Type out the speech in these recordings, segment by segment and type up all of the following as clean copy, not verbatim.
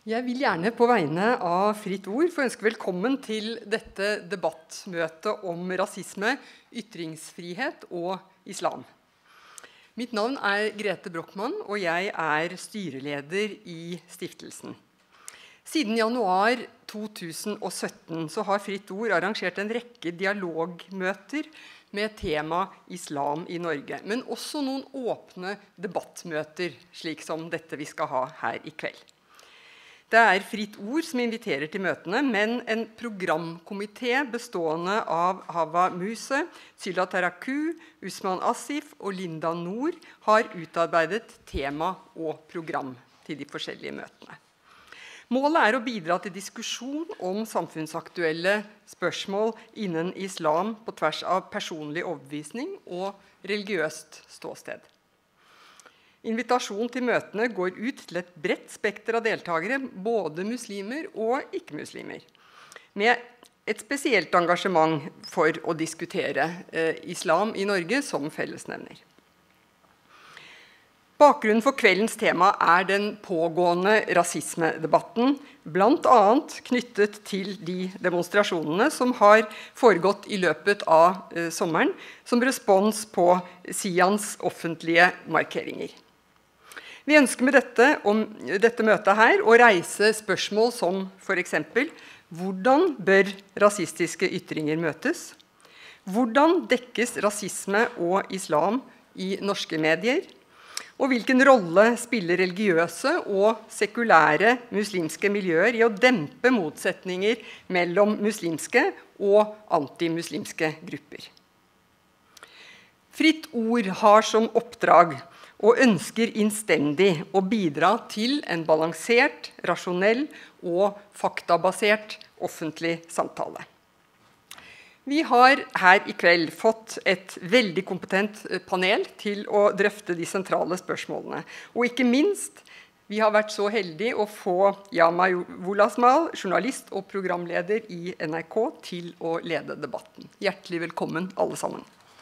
Jeg vil gjerne på vegne av Fritt Ord få ønske velkommen til dette debattmøtet om rasisme, ytringsfrihet og islam. Mitt navn er Grete Brochmann, og jeg er styreleder i stiftelsen. Siden januar 2017 så har Fritt Ord arrangert en rekke dialogmøter med tema islam i Norge, men også noen åpne debattmøter, slik som dette vi skal ha her i kveld. Det er Fritt Ord som inviterer til møtene, men en programkomité bestående av Hava Muse, Sylla Taraku, Usman Asif og Linda Nord har utarbeidet tema og program til de forskjellige møtene. Målet er å bidra til diskusjon om samfunnsaktuelle spørsmål innen islam på tvers av personlig overbevisning og religiøst ståsted. Invitasjon til møtene går ut til et bredt spekter av deltakere, både muslimer og ikke-muslimer, med et spesielt engasjement for å diskutere islam i Norge som fellesnevner. Bakgrunnen for kveldens tema er den pågående rasismedebatten, blant annet knyttet til de demonstrasjonene som har foregått i løpet av sommeren, som respons på SIANs offentlige markeringer. Vi ønsker med dette møtet her å reise spørsmål som for eksempel: hvordan bør rasistiske ytringer møtes? Hvordan dekkes rasisme og islam i norske medier? Og hvilken rolle spiller religiøse og sekulære muslimske miljøer i å dempe motsetninger mellom muslimske og antimuslimske grupper? Fritt Ord har som oppdrag og ønsker innstendig å bidra til en balansert, rasjonell og faktabasert offentlig samtale. Vi har her i kveld fått et veldig kompetent panel til å drøfte de sentrale spørsmålene. Og ikke minst, vi har vært så heldige å få Yama Wolasmal, journalist og programleder i NRK, til å lede debatten. Hjertelig velkommen alle sammen.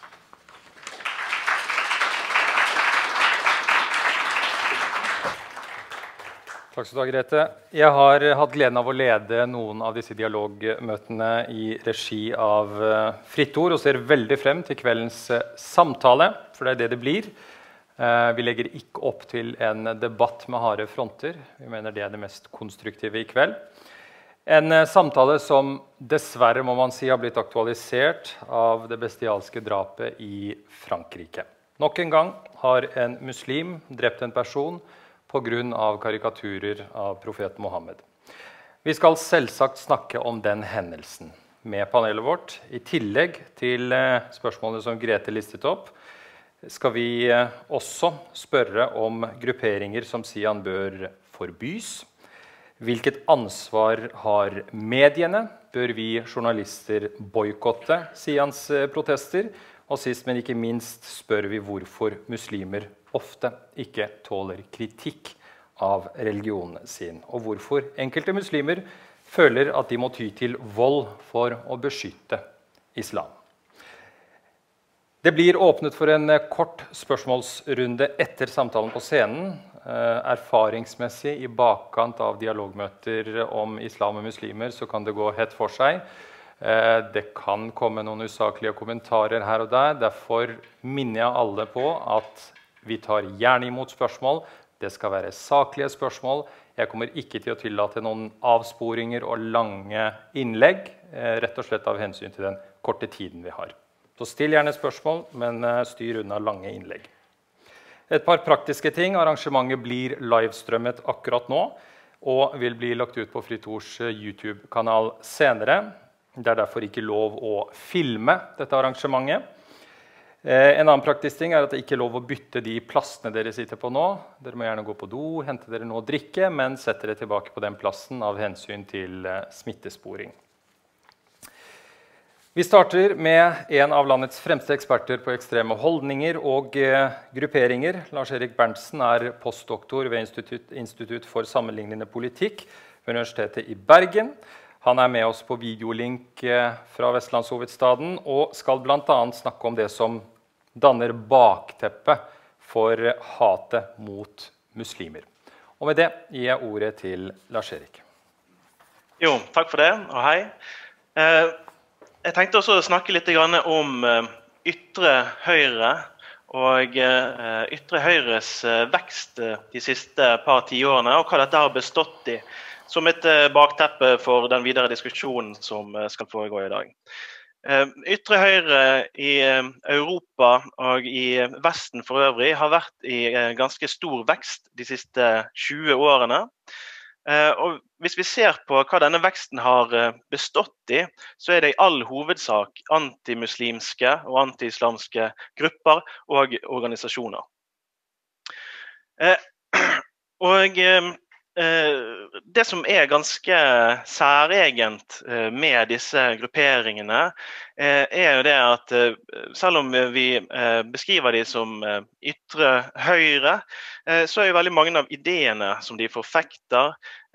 Takk skal du ha, Grete. Jeg har hatt gleden av å lede noen av disse dialogmøtene i regi av Fritt Ord, og ser veldig frem til kveldens samtale, for det er det det blir. Vi legger ikke opp til en debatt med harde fronter. Vi mener det er det mest konstruktive i kveld. En samtale som dessverre, må man si, har blitt aktualisert av det bestialske drapet i Frankrike. Nok en gang har en muslim drept en person på grunn av karikaturer av profeten Mohammed. Vi skal selvsagt snakke om den hendelsen med panelet vårt. I tillegg til spørsmålene som Grete listet opp, skal vi også spørre om grupperinger som SIAN bør forbys. Hvilket ansvar har mediene? Bør vi journalister boikotte SIANs protester? Og sist, men ikke minst, spør vi hvorfor muslimer ofte ikke tåler kritikk av religionen sin, og hvorfor enkelte muslimer føler at de må ty til vold for å beskytte islam. Det blir åpnet for en kort spørsmålsrunde etter samtalen på scenen. Erfaringsmessig i bakkant av dialogmøter om islam og muslimer så kan det gå hett for seg. Det kan komme noen usaklige kommentarer her og der. Derfor minner jeg alle på at vi tar gjerne imot spørsmål. Det skal være saklige spørsmål. Jeg kommer ikke til å tillate noen avsporinger og lange innlegg, rett og slett av hensyn til den korte tiden vi har. Så still gjerne spørsmål, men styr unna lange innlegg. Et par praktiske ting. Arrangementet blir livestrømmet akkurat nå, og vil bli lagt ut på Fritt Ords YouTube-kanal senere. Det er derfor ikke lov å filme dette arrangementet. En annen praktisk ting er at det ikke er lov å bytte de plassene dere sitter på nå. Dere må gjerne gå på do, hente dere noe å drikke, men sette dere tilbake på den plassen av hensyn til smittesporing. Vi starter med en av landets fremste eksperter på ekstreme holdninger og grupperinger. Lars-Erik Berntsen er postdoktor ved Institutt for sammenlignende politikk ved Universitetet i Bergen. Han er med oss på videolink fra Vestlandshovedstaden og skal blant annet snakke om det som danner bakteppet for hatet mot muslimer. Og med det gir jeg ordet til Lars-Erik. Jo, takk for det, og hei. Jeg tenkte også å snakke litt om ytre høyre og ytre høyres vekst de siste par tiårene, og hva dette har bestått i, som et bakteppe for den videre diskusjonen som skal foregå i dag. Ytre høyre i Europa og i Vesten for øvrig har vært i ganske stor vekst de siste 20 årene. Og hvis vi ser på hva denne veksten har bestått i, så det i all hovedsak antimuslimske og anti-islamske grupper og organisasjoner. Og det som ganske særegent med disse grupperingene, jo det at selv om vi beskriver de som ytre høyre, så jo veldig mange av ideene som de forfekter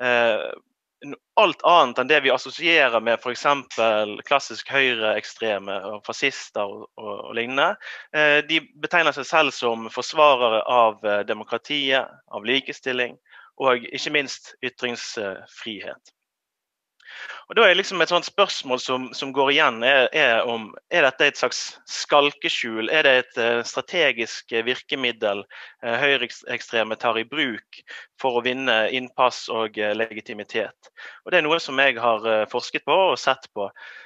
alt annet enn det vi assosierer med for eksempel klassisk høyreekstreme og fascister og lignende. De betegner seg selv som forsvarere av demokratiet, av likestilling, og ikke minst ytringsfrihet. Og da liksom et sånt spørsmål som går igjen, om dette et slags skalkeskjul, det et strategisk virkemiddel høyreekstreme tar i bruk for å vinne innpass og legitimitet. Og det noe som jeg har forsket på og sett på.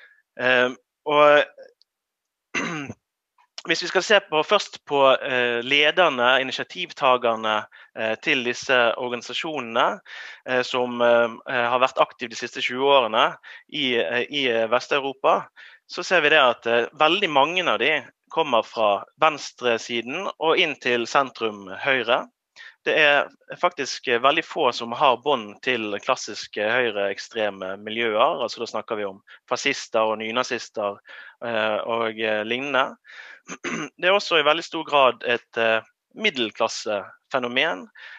Og hvis vi skal se først på lederne, initiativtagerne til disse organisasjonene som har vært aktive de siste 20 årene i Vest-Europa, så ser vi det at veldig mange av de kommer fra venstresiden og inn til sentrum høyre. Det faktisk veldig få som har bånd til klassiske høyreekstreme miljøer, altså da snakker vi om fascister og nynazister og lignende. Det også i veldig stor grad et middelklassefenomen.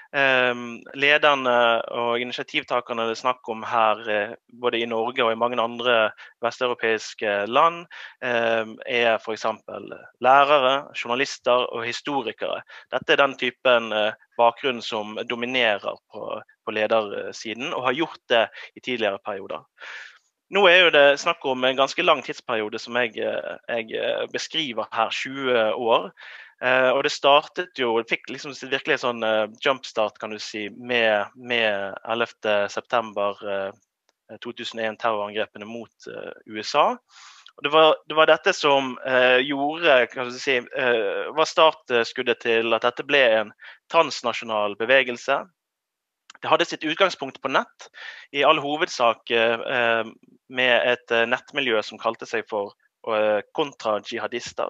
Lederne og initiativtakerne det snakk om her, både i Norge og i mange andre vesteuropeiske land, for eksempel lærere, journalister og historikere. Dette den typen bakgrunn som dominerer på ledersiden, og har gjort det i tidligere perioder. Nå jo det snakk om en ganske lang tidsperiode som jeg beskriver her, 20 år. Og det startet jo, det fikk liksom virkelig sånn jumpstart kan du si, med 11. september 2001 terrorangrepene mot USA. Og det var dette som gjorde, kan du si, var startskuddet til at dette ble en transnasjonal bevegelse. Det hadde sitt utgangspunkt på nett, i all hovedsak med et nettmiljø som kalte seg for kontra-jihadister.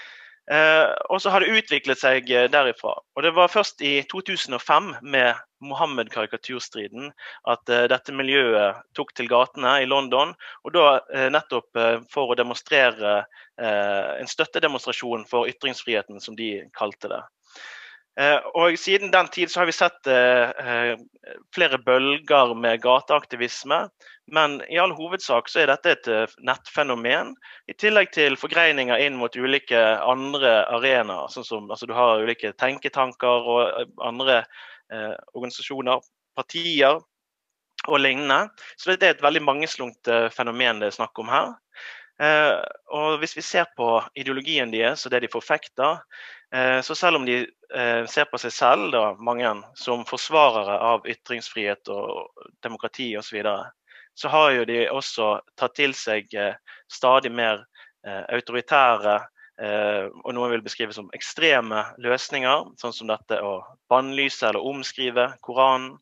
Og så har det utviklet seg derifra. Og det var først i 2005 med Mohammed-karikaturstriden at dette miljøet tok til gatene i London, og da nettopp for å demonstrere en støttedemonstrasjon for ytringsfriheten, som de kalte det. Og siden den tid så har vi sett flere bølger med gateaktivisme, men i all hovedsak så dette et nettfenomen, i tillegg til forgreininger inn mot ulike andre arenaer, sånn som altså, du har ulike tenketanker og andre organisasjoner, partier og lignende. Så det et veldig mangeslungt fenomen det snakk om her. Og hvis vi ser på ideologien deres og det de forfekter, så selv om de ser på seg selv, da, mange som forsvarere av ytringsfrihet og demokrati og så videre, så har jo de også tatt til seg stadig mer autoritære og noen vil beskrive som ekstreme løsninger, sånn som dette å bannlyse eller omskrive Koranen,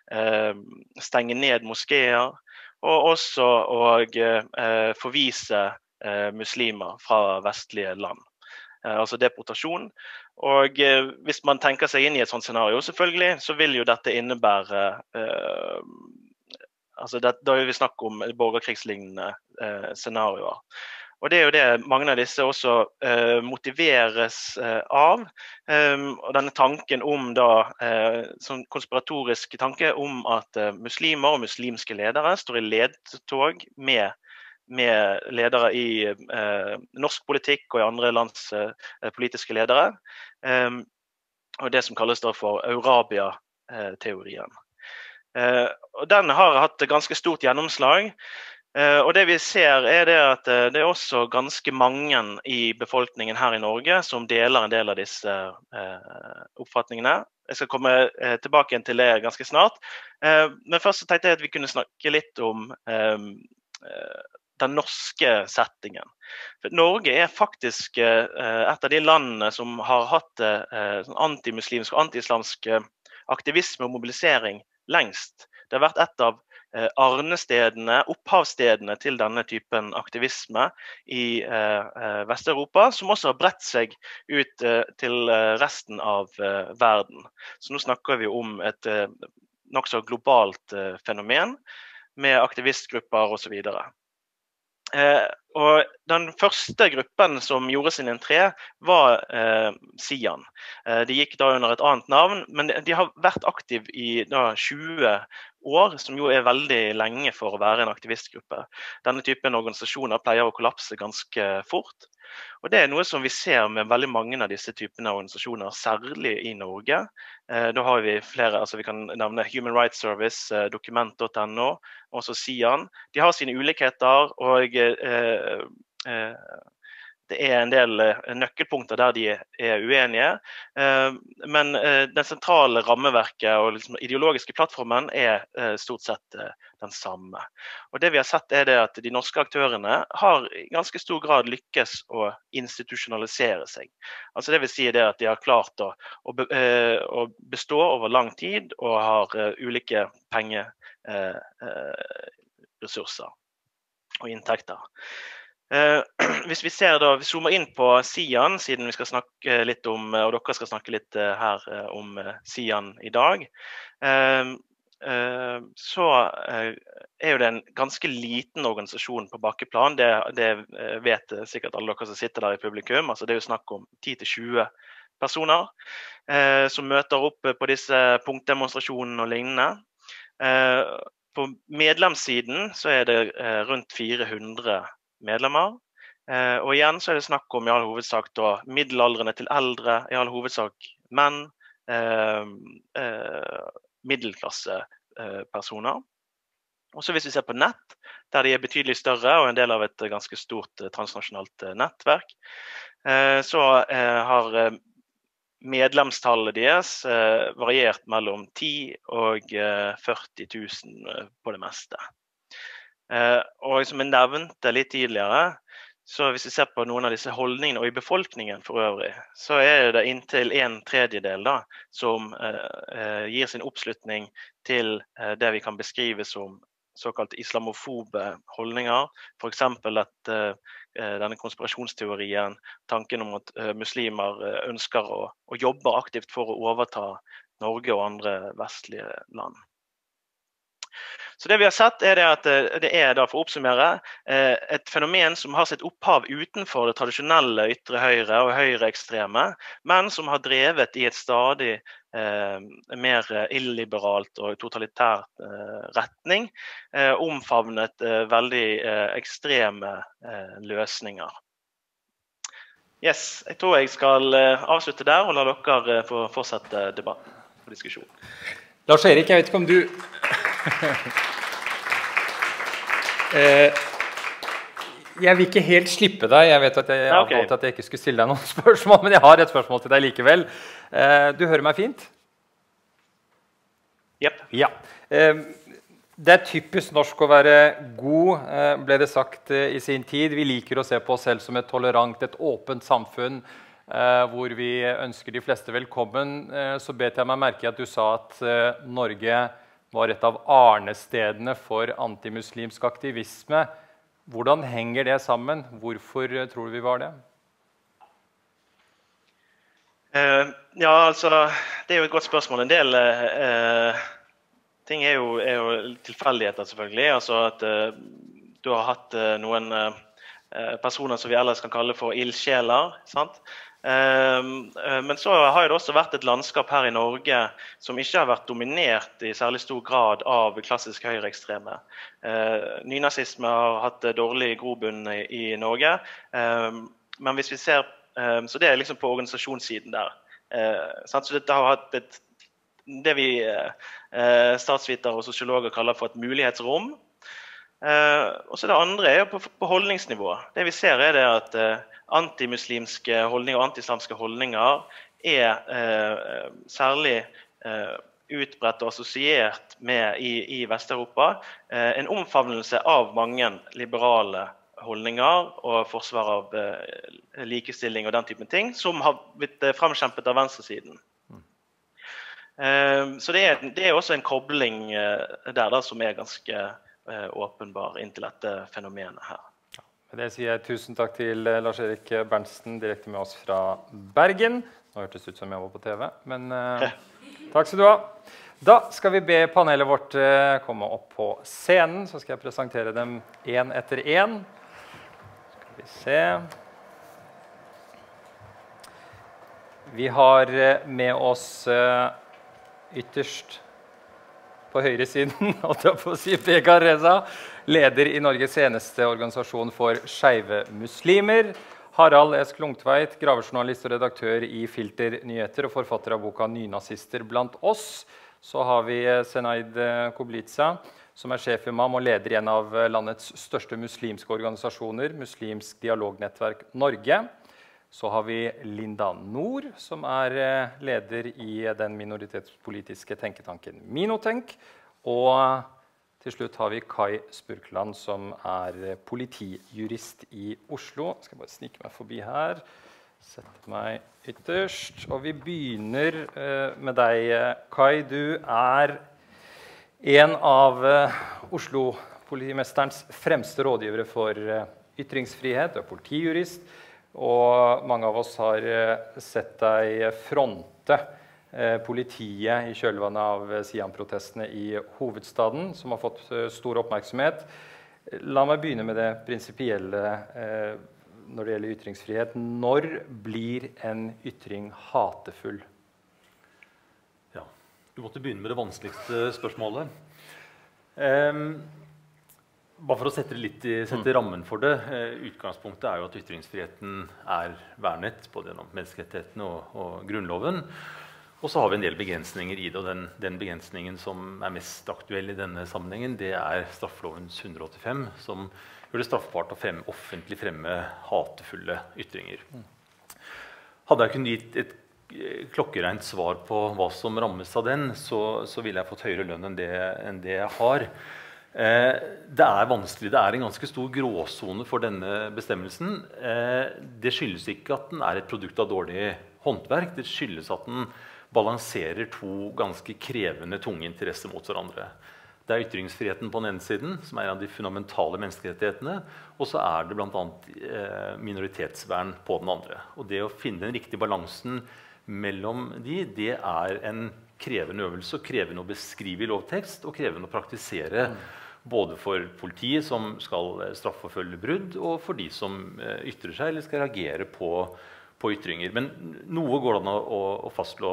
stenge ned moskeer, og også å forvise muslimer fra vestlige land. Altså deportasjon. Og hvis man tenker seg inn i et sånt scenario, selvfølgelig, så vil jo dette innebære da vil vi snakke om borgerkrigslignende scenarioer. Og det jo det mange av disse også motiveres av, og denne tanken om sånn konspiratorisk tanke om at muslimer og muslimske ledere står i ledtog med ledere i norsk politikk og i andre lands politiske ledere, og det som kalles for Eurabia konspirasjonsteorien. Og den har hatt ganske stort gjennomslag. Og det vi ser det at det også ganske mange i befolkningen her i Norge som deler en del av disse oppfatningene. Jeg skal komme tilbake til det ganske snart. Men først så tenkte jeg at vi kunne snakke litt om den norske settingen. For Norge faktisk et av de landene som har hatt antimuslimsk og anti-islamsk aktivisme og mobilisering lengst. Det har vært et av arnestedene, opphavsstedene til denne typen aktivisme i Vest-Europa, som også har bredt seg ut til resten av verden. Så nå snakker vi om et nokså globalt fenomen med aktivistgrupper og så videre. Og den første gruppen som gjorde sin entré var Sian. De gikk da under et annet navn, men de har vært aktiv i 20 år, som jo veldig lenge for å være en aktivistgruppe. Denne typen organisasjoner pleier å kollapse ganske fort. Og det noe som vi ser med veldig mange av disse typene av organisasjoner, særlig i Norge. Da har vi flere, altså vi kan nevne Human Rights Service, Dokument.no, også Sian. De har sine ulikheter, og det en del nøkkelpunkter der de uenige, men den sentrale rammeverket og liksom ideologiske plattformen stort sett den samme. Og det vi har sett det at de norske aktørene har i ganske stor grad lykkes å institusjonalisere seg. Altså det vil si det at de har klart å bestå over lang tid og har ulike pengeressurser og inntekter. Hvis vi vi zoomer inn på Sian, siden vi skal snakke litt om, og dere skal snakke litt her om Sian i dag, så jo det en ganske liten organisasjon på bakkeplan. Det vet sikkert alle dere som sitter der i publikum. Altså det jo snakk om 10-20 personer som møter opp på disse punktdemonstrasjonene og lignende. På medlemssiden så det rundt 400 medlemmer, og igjen så det snakk om i all hovedsak da middelaldrende til eldre, i all hovedsak menn, middelklassepersoner. Og så hvis vi ser på nett, der de betydelig større og en del av et ganske stort transnasjonalt nettverk, så har medlemstallet deres variert mellom 10 og 40 000 på det meste. Og som jeg nevnte litt tidligere, så hvis vi ser på noen av disse holdningene og i befolkningen for øvrig, så det inntil 1/3 da, som gir sin oppslutning til det vi kan beskrive som såkalt islamofobe holdninger. For eksempel at denne konspirasjonsteorien, tanken om at muslimer ønsker å jobbe aktivt for å overta Norge og andre vestlige land. Så det vi har sett det at det da for å oppsummere et fenomen som har sitt opphav utenfor det tradisjonelle ytre høyre og høyreekstreme, men som har drevet i et stadig mer illiberalt og totalitært retning, omfavnet veldig ekstreme løsninger. Yes, jeg tror jeg skal avslutte der og la dere få fortsette debatten og diskusjonen. Lars Erik, jeg vet ikke om du... Jeg vil ikke helt slippe deg. Jeg vet at jeg avtalte at jeg ikke skulle stille deg noen spørsmål, men jeg har et spørsmål til deg likevel. Du hører meg fint? Jepp. Ja. Det typisk norsk å være god, ble det sagt i sin tid. Vi liker å se på oss selv som et tolerant, et åpent samfunn, hvor vi ønsker de fleste velkommen. Så bet jeg meg merke at du sa at Norge var et av arnestedene for antimuslimsk aktivisme. Hvordan henger det sammen? Hvorfor tror du vi var det? Ja, altså, det jo et godt spørsmål. En del ting jo tilfeldigheter selvfølgelig. Altså at du har hatt noen personer som vi ellers kan kalle for ildsjeler, sant? Men så har det også vært et landskap her i Norge som ikke har vært dominert i særlig stor grad av klassisk høyreekstreme. Nynazisme har hatt dårlig grobunn i Norge, men hvis vi ser, så det liksom på organisasjonssiden der. Så dette har hatt det vi statsvitere og sosiologer kaller for et mulighetsrom. Og så det andre er på holdningsnivå. Det vi ser er det at antimuslimske holdninger og antislamske holdninger er særlig utbredt og assosiert med i Vest-Europa en omfavnelse av mange liberale holdninger og forsvar av likestilling og den typen ting, som har blitt fremkjempet av venstresiden. Så det er også en kobling der da, som er ganske åpenbar inntil dette fenomenet her. Med det sier jeg tusen takk til Lars-Erik Berntsen, direkte med oss fra Bergen. Nå hørtes det ut som jeg var på TV, men takk skal du ha. Da skal vi be panelet vårt komme opp på scenen, så skal jeg presentere dem en etter en. Skal vi se. Vi har med oss ytterst på høyre siden, Vegard Reza, leder i Norges eneste organisasjon for skeive muslimer. Harald S. Klungtveit, gravejournalist og redaktør i Filter Nyheter og forfatter av boka Nynazister blant oss. Så har vi Senaid Koblitza, som er sjefimam og leder i en av landets største muslimske organisasjoner, Muslimsk Dialognettverk Norge. Så har vi Linda Nord, som er leder i den minoritetspolitiske tenketanken Minotenk. Og til slutt har vi Kai Spurkland, som er politijurist i Oslo. Jeg skal bare snike meg forbi her. Sette meg ytterst. Og vi begynner med deg, Kai. Du er en av Oslo-politimesterens fremste rådgivere for ytringsfrihet. Du er politijurist. Og mange av oss har sett deg fronte politiet i kjølvannet av Sian-protestene i hovedstaden, som har fått stor oppmerksomhet. La meg begynne med det prinsipielle når det gjelder ytringsfrihet. Når blir en ytring hatefull? Ja, du måtte begynne med det vanskeligste spørsmålet. Bare for å sette rammen for det, utgangspunktet er jo at ytringsfriheten er vernet både gjennom menneskerettighetene og grunnloven. Og så har vi en del begrensninger i det, og den begrensningen som er mest aktuell i denne sammenhengen, det er straffelovens 185, som gjør det straffbart å offentlig fremme hatefulle ytringer. Hadde jeg kunnet gitt et klokkereint svar på hva som rammes av den, så ville jeg fått høyere lønn enn det jeg har. Det er vanskelig, det er en ganske stor gråzone for denne bestemmelsen. Det skyldes ikke at den er et produkt av dårlig håndverk, det skyldes at den balanserer to ganske krevende tunge interesser mot hverandre. Det er ytringsfriheten på den ene siden, som er en av de fundamentale menneskerettighetene, og så er det blant annet minoritetsvern på den andre. Og det å finne den riktige balansen mellom det er en krevende øvelse, og krevende å beskrive i lovtekst, og krevende å praktisere både for politiet som skal straffeforfølge brudd, og for de som ytrer seg eller skal reagere på ytringer. Men noe går det an å fastslå.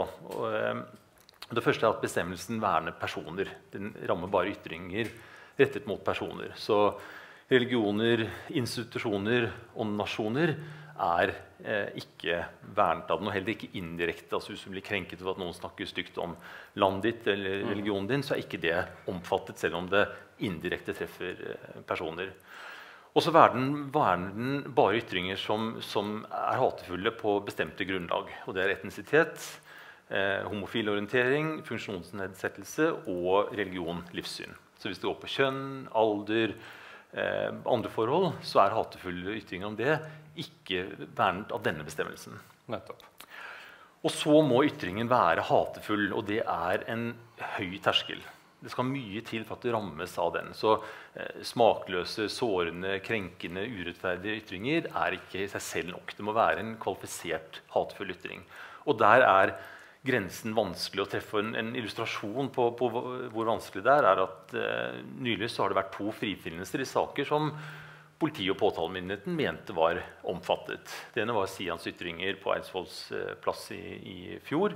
Det første er at bestemmelsen verner personer. Den rammer bare ytringer rettet mot personer. Så religioner, institusjoner og nasjoner er ikke vernet av den, og heller ikke indirekte. Altså hvis du blir krenket for at noen snakker stygt om landet ditt eller religionen din, så er ikke det omfattet, selv om det indirekte treffer personer. Og så verner den bare ytringer som er hatefulle på bestemte grunnlag. Og det er etnisitet, homofil orientering, funksjonsnedsettelse og religion, livssyn. Så hvis det går på kjønn, alder, andre forhold, så er hatefulle ytringer om det ikke vernet av denne bestemmelsen. Nettopp. Og så må ytringen være hatefull, og det er en høy terskel. Det skal mye til for at det rammes av den. Så smakløse, sårende, krenkende, urettferdige ytringer er ikke i seg selv nok. Det må være en kvalifisert hatefull ytring. Og der er grensen vanskelig å treffe. En illustrasjon på hvor vanskelig det er at nylig så har det vært 2 frifinnelser i saker som politi- og påtalemyndigheten mente var omfattet. Det ene var Sians ytringer på Eidsvolls plass i fjor.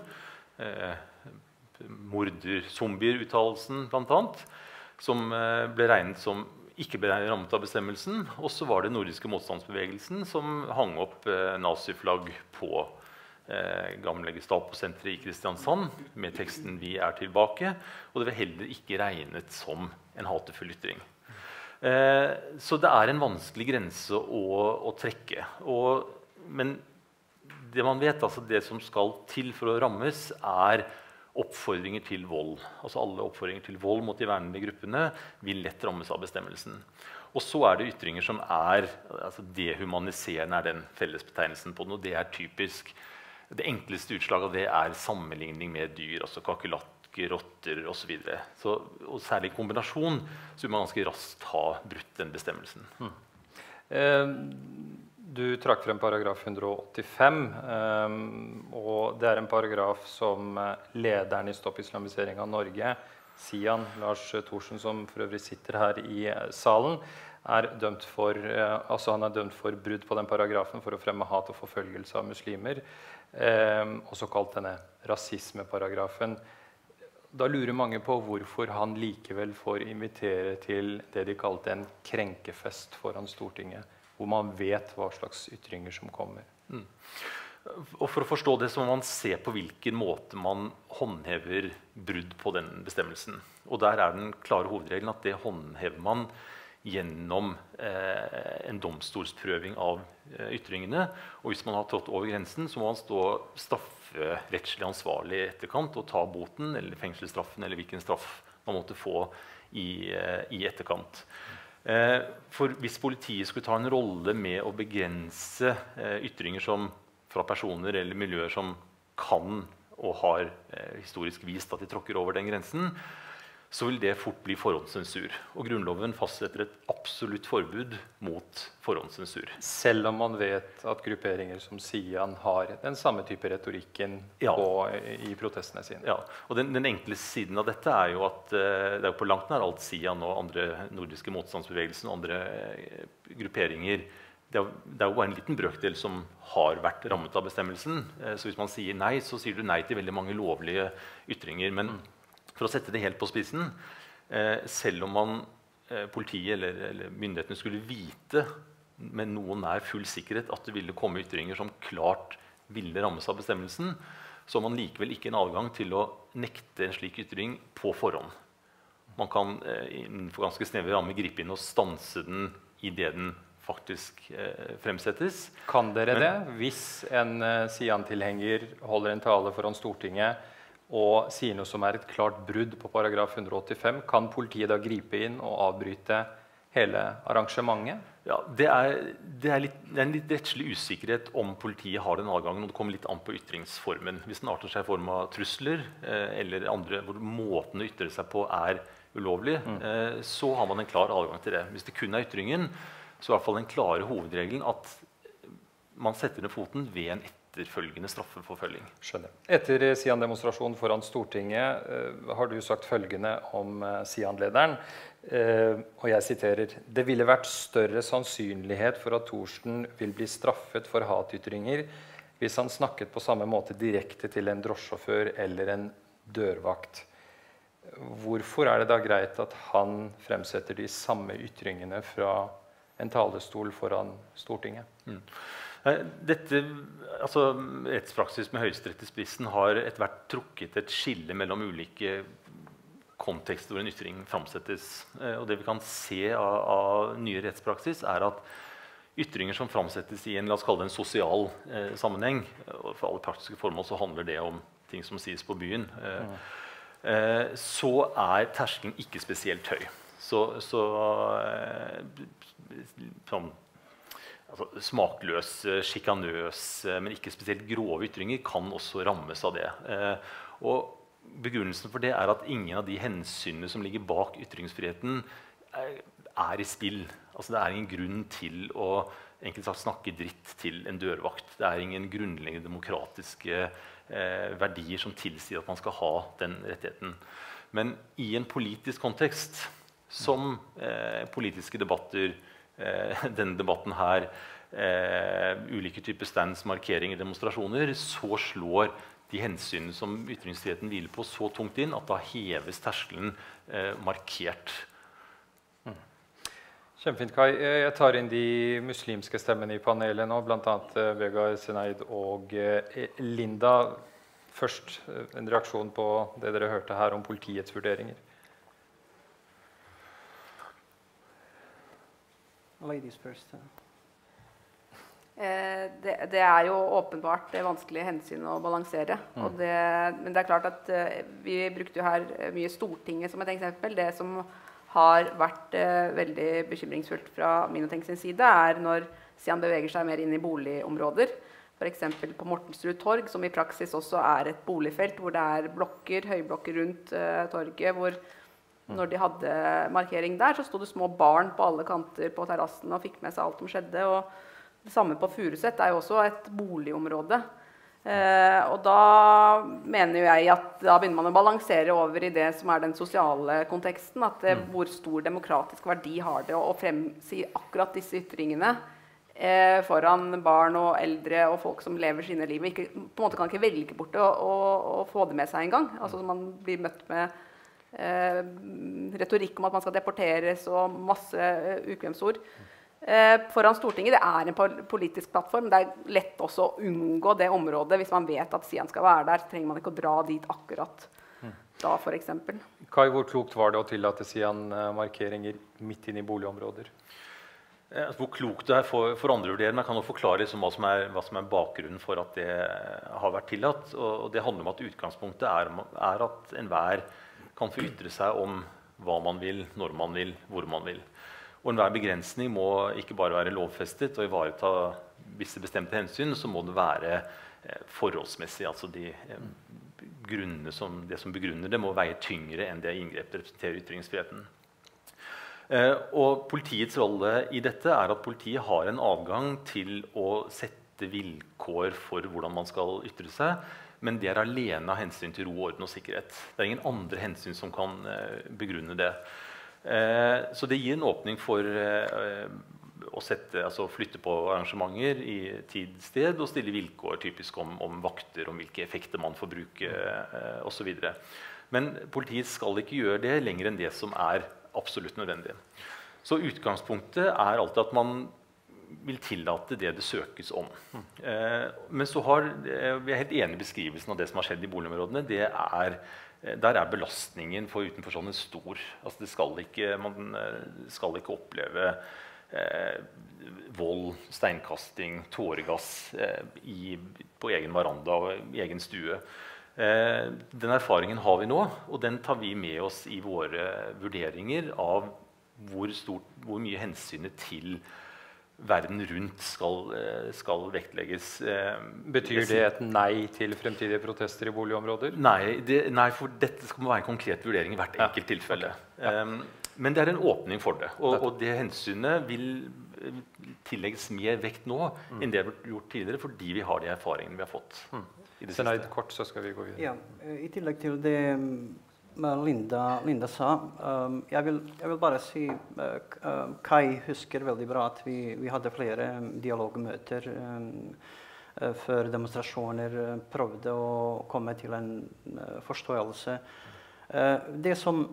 Morder-zombier-uttalelsen blant annet, som ble regnet som ikke ble rammet av bestemmelsen. Og så var det nordiske motstandsbevegelsen som hang opp naziflagg på gamle Gestapo-senteret i Kristiansand med teksten «Vi er tilbake», og det ble heller ikke regnet som en hatefull ytring. Så det er en vanskelig grense å trekke. Men det man vet, altså det som skal til for å rammes, er oppfordringer til vold. Altså alle oppfordringer til vold mot de vernede gruppene vil lett rammes av bestemmelsen. Og så er det ytringer som er dehumaniserende, er den fellesbetegnelsen på den, og det er typisk. Det enkleste utslaget av det er sammenligning med dyr, altså kakerlakker, rotter og så videre. Og særlig i kombinasjon så vil man ganske raskt ha brutt den bestemmelsen. Du trakk frem paragraf 185, og det er en paragraf som lederen i Stopp islamisering av Norge, Sian, Lars Thorsen, som for øvrig sitter her i salen, han er dømt for brudd på den paragrafen for å fremme hat og forfølgelse av muslimer, også kalt denne rasismeparagrafen. Da lurer mange på hvorfor han likevel får invitere til det de kalte en krenkefest foran Stortinget, hvor man vet hva slags ytringer som kommer. Og for å forstå det så må man se på hvilken måte man håndhever brudd på den bestemmelsen. Og der er den klare hovedregelen at det håndhever man gjennom en domstolsprøving av ytringene. Og hvis man har trådt over grensen, så må man stå strafferettslig ansvarlig i etterkant og ta boten eller fengselsstraffen eller hvilken straff man måtte få i etterkant. For hvis politiet skulle ta en rolle med å begrense ytringer som fra personer eller miljøer som kan og har historisk vist at de tråkker over den grensen, så vil det fort bli forhåndssensur. Og Grunnloven fastsetter et absolutt forbud mot forhåndssensur. Selv om man vet at grupperinger som Sian har den samme type retorikken i protestene sine. Ja, og den enkle siden av dette er jo at det er jo på langt nær alt Sian og andre nordiske motstandsbevegelser og andre grupperinger. Det er jo bare en liten brøkdel som har vært rammet av bestemmelsen. Så hvis man sier nei, så sier du nei til veldig mange lovlige ytringer. Men for å sette det helt på spissen, selv om politiet eller myndighetene skulle vite med noen nær full sikkerhet at det ville komme ytringer som klart ville rammes av bestemmelsen, så har man likevel ikke en adgang til å nekte en slik ytring på forhånd. Man kan innenfor ganske snevre rammer gripe inn og stanse den i det den faktisk fremsettes. Kan dere det? Hvis en Sian-tilhenger holder en tale foran Stortinget og sier noe som er et klart brudd på paragraf 185, kan politiet da gripe inn og avbryte hele arrangementet? Ja, det er en litt rettslig usikkerhet om politiet har den adgangen, og det kommer litt an på ytringsformen. Hvis den arter seg i form av trusler eller andre hvor måten å ytre seg på er ulovlig, så har man en klar adgang til det. Hvis det kun er ytringen, så er i hvert fall den klare hovedregelen at man setter ned foten ved en etterfølgende straffeforfølging. Skjønner. Etter Sian-demonstrasjonen foran Stortinget har du sagt følgende om Sian-lederen, og jeg siterer: «Det ville vært større sannsynlighet for at Thorsen vil bli straffet for hatytringer hvis han snakket på samme måte direkte til en drosjesjåfør eller en dørvakt.» Hvorfor er det da greit at han fremsetter de samme ytringene fra en talerstol foran Stortinget? Rettspraksis med Høyesterett i spissen har etter hvert trukket et skille mellom ulike kontekster hvor en ytring framsettes. Og det vi kan se av nye rettspraksis er at ytringer som framsettes i en, la oss kalle det en sosial sammenheng, og for alle praktiske formål så handler det om ting som sies på byen, så er terskelen ikke spesielt høy. Smakløs, sjikanøs, men ikke spesielt grove ytringer kan også rammes av det. Og begrunnelsen for det er at ingen av de hensynene som ligger bak ytringsfriheten er i spill. Altså, det er ingen grunn til å enkelt sagt snakke dritt til en dørvakt. Det er ingen grunnleggende demokratiske verdier som tilsier at man skal ha den rettigheten. Men i en politisk kontekst, som politiske debatter, denne debatten her, ulike typer stands, markeringer, demonstrasjoner, så slår de hensynene som ytringsfriheten hviler på så tungt inn at da heves terskelen markert. Kjempefint, Kai. Jeg tar inn de muslimske stemmene i panelet nå, blant annet Vegard, Senaid og Linda. Først en reaksjon på det dere hørte her om politiets vurderinger. Ladies first. Det jo åpenbart vanskelige hensyn å balansere. Men det klart at vi brukte jo her mye Stortinget som et eksempel. Det som har vært veldig bekymringsfullt fra Minotenk sin side, når Sian beveger seg mer inn i boligområder. For eksempel på Mortensrud torg, som i praksis også et boligfelt, hvor det blokker, høyblokker rundt torget, hvor når de hadde markering der, så stod det små barn på alle kanter på terrassen og fikk med seg alt som skjedde. Og det samme på Furuset jo også et boligområde. Og da mener jeg at da begynner man å balansere over i det som den sosiale konteksten, at hvor stor demokratisk verdi har det å fremsi akkurat disse ytringene foran barn og eldre og folk som lever sine liv. På en måte kan ikke velge bort det og få det med seg en gang. Altså man blir møtt med retorikk om at man skal deporteres og masse ukvemsord. Foran Stortinget, det en politisk plattform. Det lett også å unngå det området. Hvis man vet at Sian skal være der, så trenger man ikke å dra dit akkurat da, for eksempel. Kai, hvor klokt var det å tillate Sian-markeringer midt inn i boligområder? Hvor klokt det for andre vurdere, men jeg kan jo forklare liksom hva som bakgrunnen for at det har vært tillatt. Og det handler om at utgangspunktet at enhver kan få ytre seg om hva man vil, når man vil, hvor man vil. Og enhver begrensning må ikke bare være lovfestet og ivareta visse bestemte hensyn, så må det være forholdsmessig. Altså det som begrunner det må veie tyngre enn det inngrepet representerer ytringsfriheten. Og politiets rolle i dette at politiet har en avgang til å sette vilkår for hvordan man skal ytre seg, men det alene av hensyn til ro, orden og sikkerhet. Det ingen andre hensyn som kan begrunne det. Så det gir en åpning for å flytte på arrangementer i tid, sted, og stille vilkår typisk om vakter, om hvilke effekter man får bruke, og så videre. Men politiet skal ikke gjøre det lenger enn det som absolutt nødvendig. Så utgangspunktet alltid at man vil tillate det søkes om. Men så vi helt enig i beskrivelsen av det som har skjedd i boligområdene. Der belastningen for utenforstående stor. Altså man skal ikke oppleve vold, steinkasting, tåregass på egen veranda og i egen stue. Den erfaringen har vi nå, og den tar vi med oss i våre vurderinger av hvor mye hensynet til verden rundt skal vektlegges. Betyr det et nei til fremtidige protester i boligområder? Nei, for dette skal være en konkret vurdering i hvert enkelt tilfelle. Men det en åpning for det, og det hensynet vil tillegges mer vekt nå enn det har vært gjort tidligere, fordi vi har de erfaringene vi har fått i det siste. Kort, så skal vi gå videre. Ja, i tillegg til det Linda sa, jeg vil bare si Kai husker veldig bra at vi hadde flere dialogmøter før demonstrasjoner prøvde å komme til en forståelse. Det som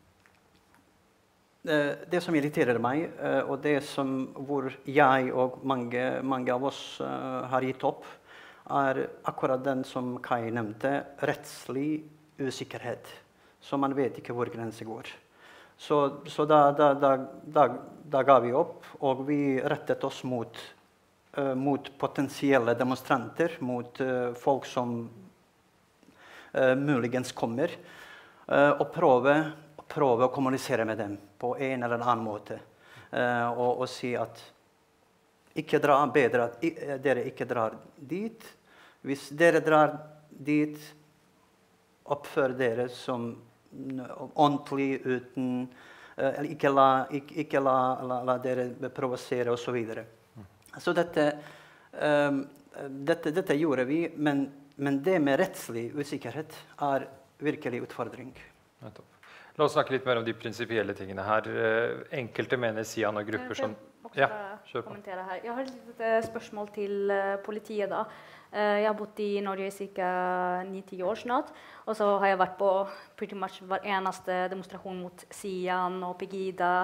irriterer meg, og hvor jeg og mange av oss har gitt opp, akkurat den som Kai nevnte, rettslig usikkerhet. Så man vet ikke hvor grensen går. Så da ga vi opp, og vi rettet oss mot potensielle demonstranter, mot folk som muligens kommer, og prøve å kommunisere med dem på en eller annen måte. Og si at bedre at dere ikke drar dit. Hvis dere drar dit, oppfør dere som ordentlig uten ikke la dere provosere og så videre. Så dette gjorde vi, men det med rettslig usikkerhet virkelig utfordring. La oss snakke litt mer om de prinsipielle tingene her. Enkelte mener Sian og grupper som... Ja, kjør på. Jeg har et spørsmål til politiet da. Jeg har bodd i Norge i ca. 9-10 år snart, og så har jeg vært på pretty much hver eneste demonstrasjon mot Sian og Pegida,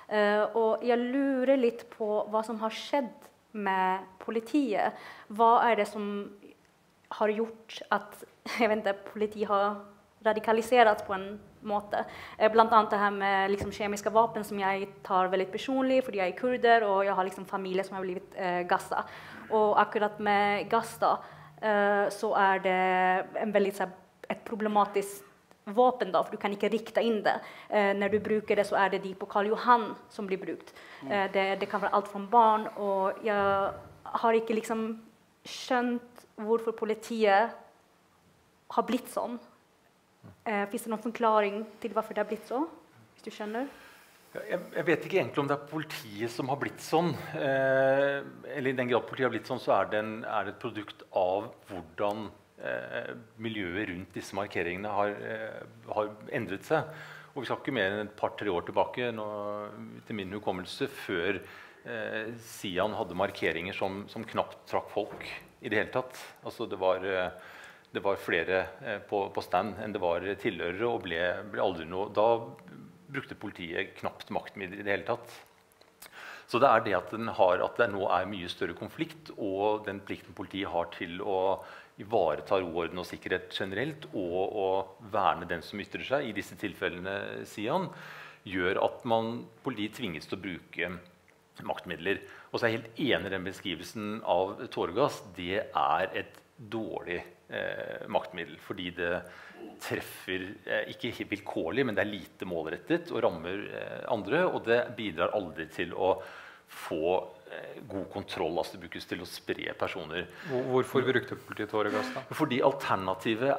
Og jeg lurer litt på hva som har skjedd med politiet. Hva det som har gjort at politiet har radikaliserats på en måte? Blant annet det her med liksom, kemiske vapen som jeg tar veldig personlig, fordi jeg kurder, og jeg har liksom, familie som har blitt Gaza. Og akkurat med Gaza så det en veldig et problematisk vapen da, for du kan ikke rikte inn det. Når du bruker det, så det de på Karl Johan som blir brukt. Det kan være alt fra barn, og jeg har ikke liksom skjønt hvorfor politiet har blitt sånn. Finns det noen forklaring til hvorfor det har blitt så, hvis du skjønner? Jeg vet ikke egentlig om det politiet som har blitt sånn. Eller i den grad politiet har blitt sånn, så det et produkt av hvordan miljøet rundt disse markeringene har endret seg. Og vi skal ikke mer enn et par-tre år tilbake, til min hukommelse, før Sian hadde markeringer som knapt trakk folk i det hele tatt. Altså det var flere på stand enn det var tilhørere, og ble aldri noe. Da brukte politiet knapt maktmidler i det hele tatt. Så det det at det nå mye større konflikt, og den plikten politiet har til å ivareta ro, orden og sikkerhet generelt, og å verne den som ytrer seg, i disse tilfellene, Sian, gjør at politiet tvinges til å bruke maktmidler. Og så jeg helt enig i den beskrivelsen av tåregass. Det et dårlig maktmiddel, fordi det treffer ikke vilkårlig, men det lite målrettet og rammer andre, og det bidrar aldri til å få god kontroll, altså det brukes til å spre personer. Hvorfor brukte politiet tåregass da? Fordi alternativet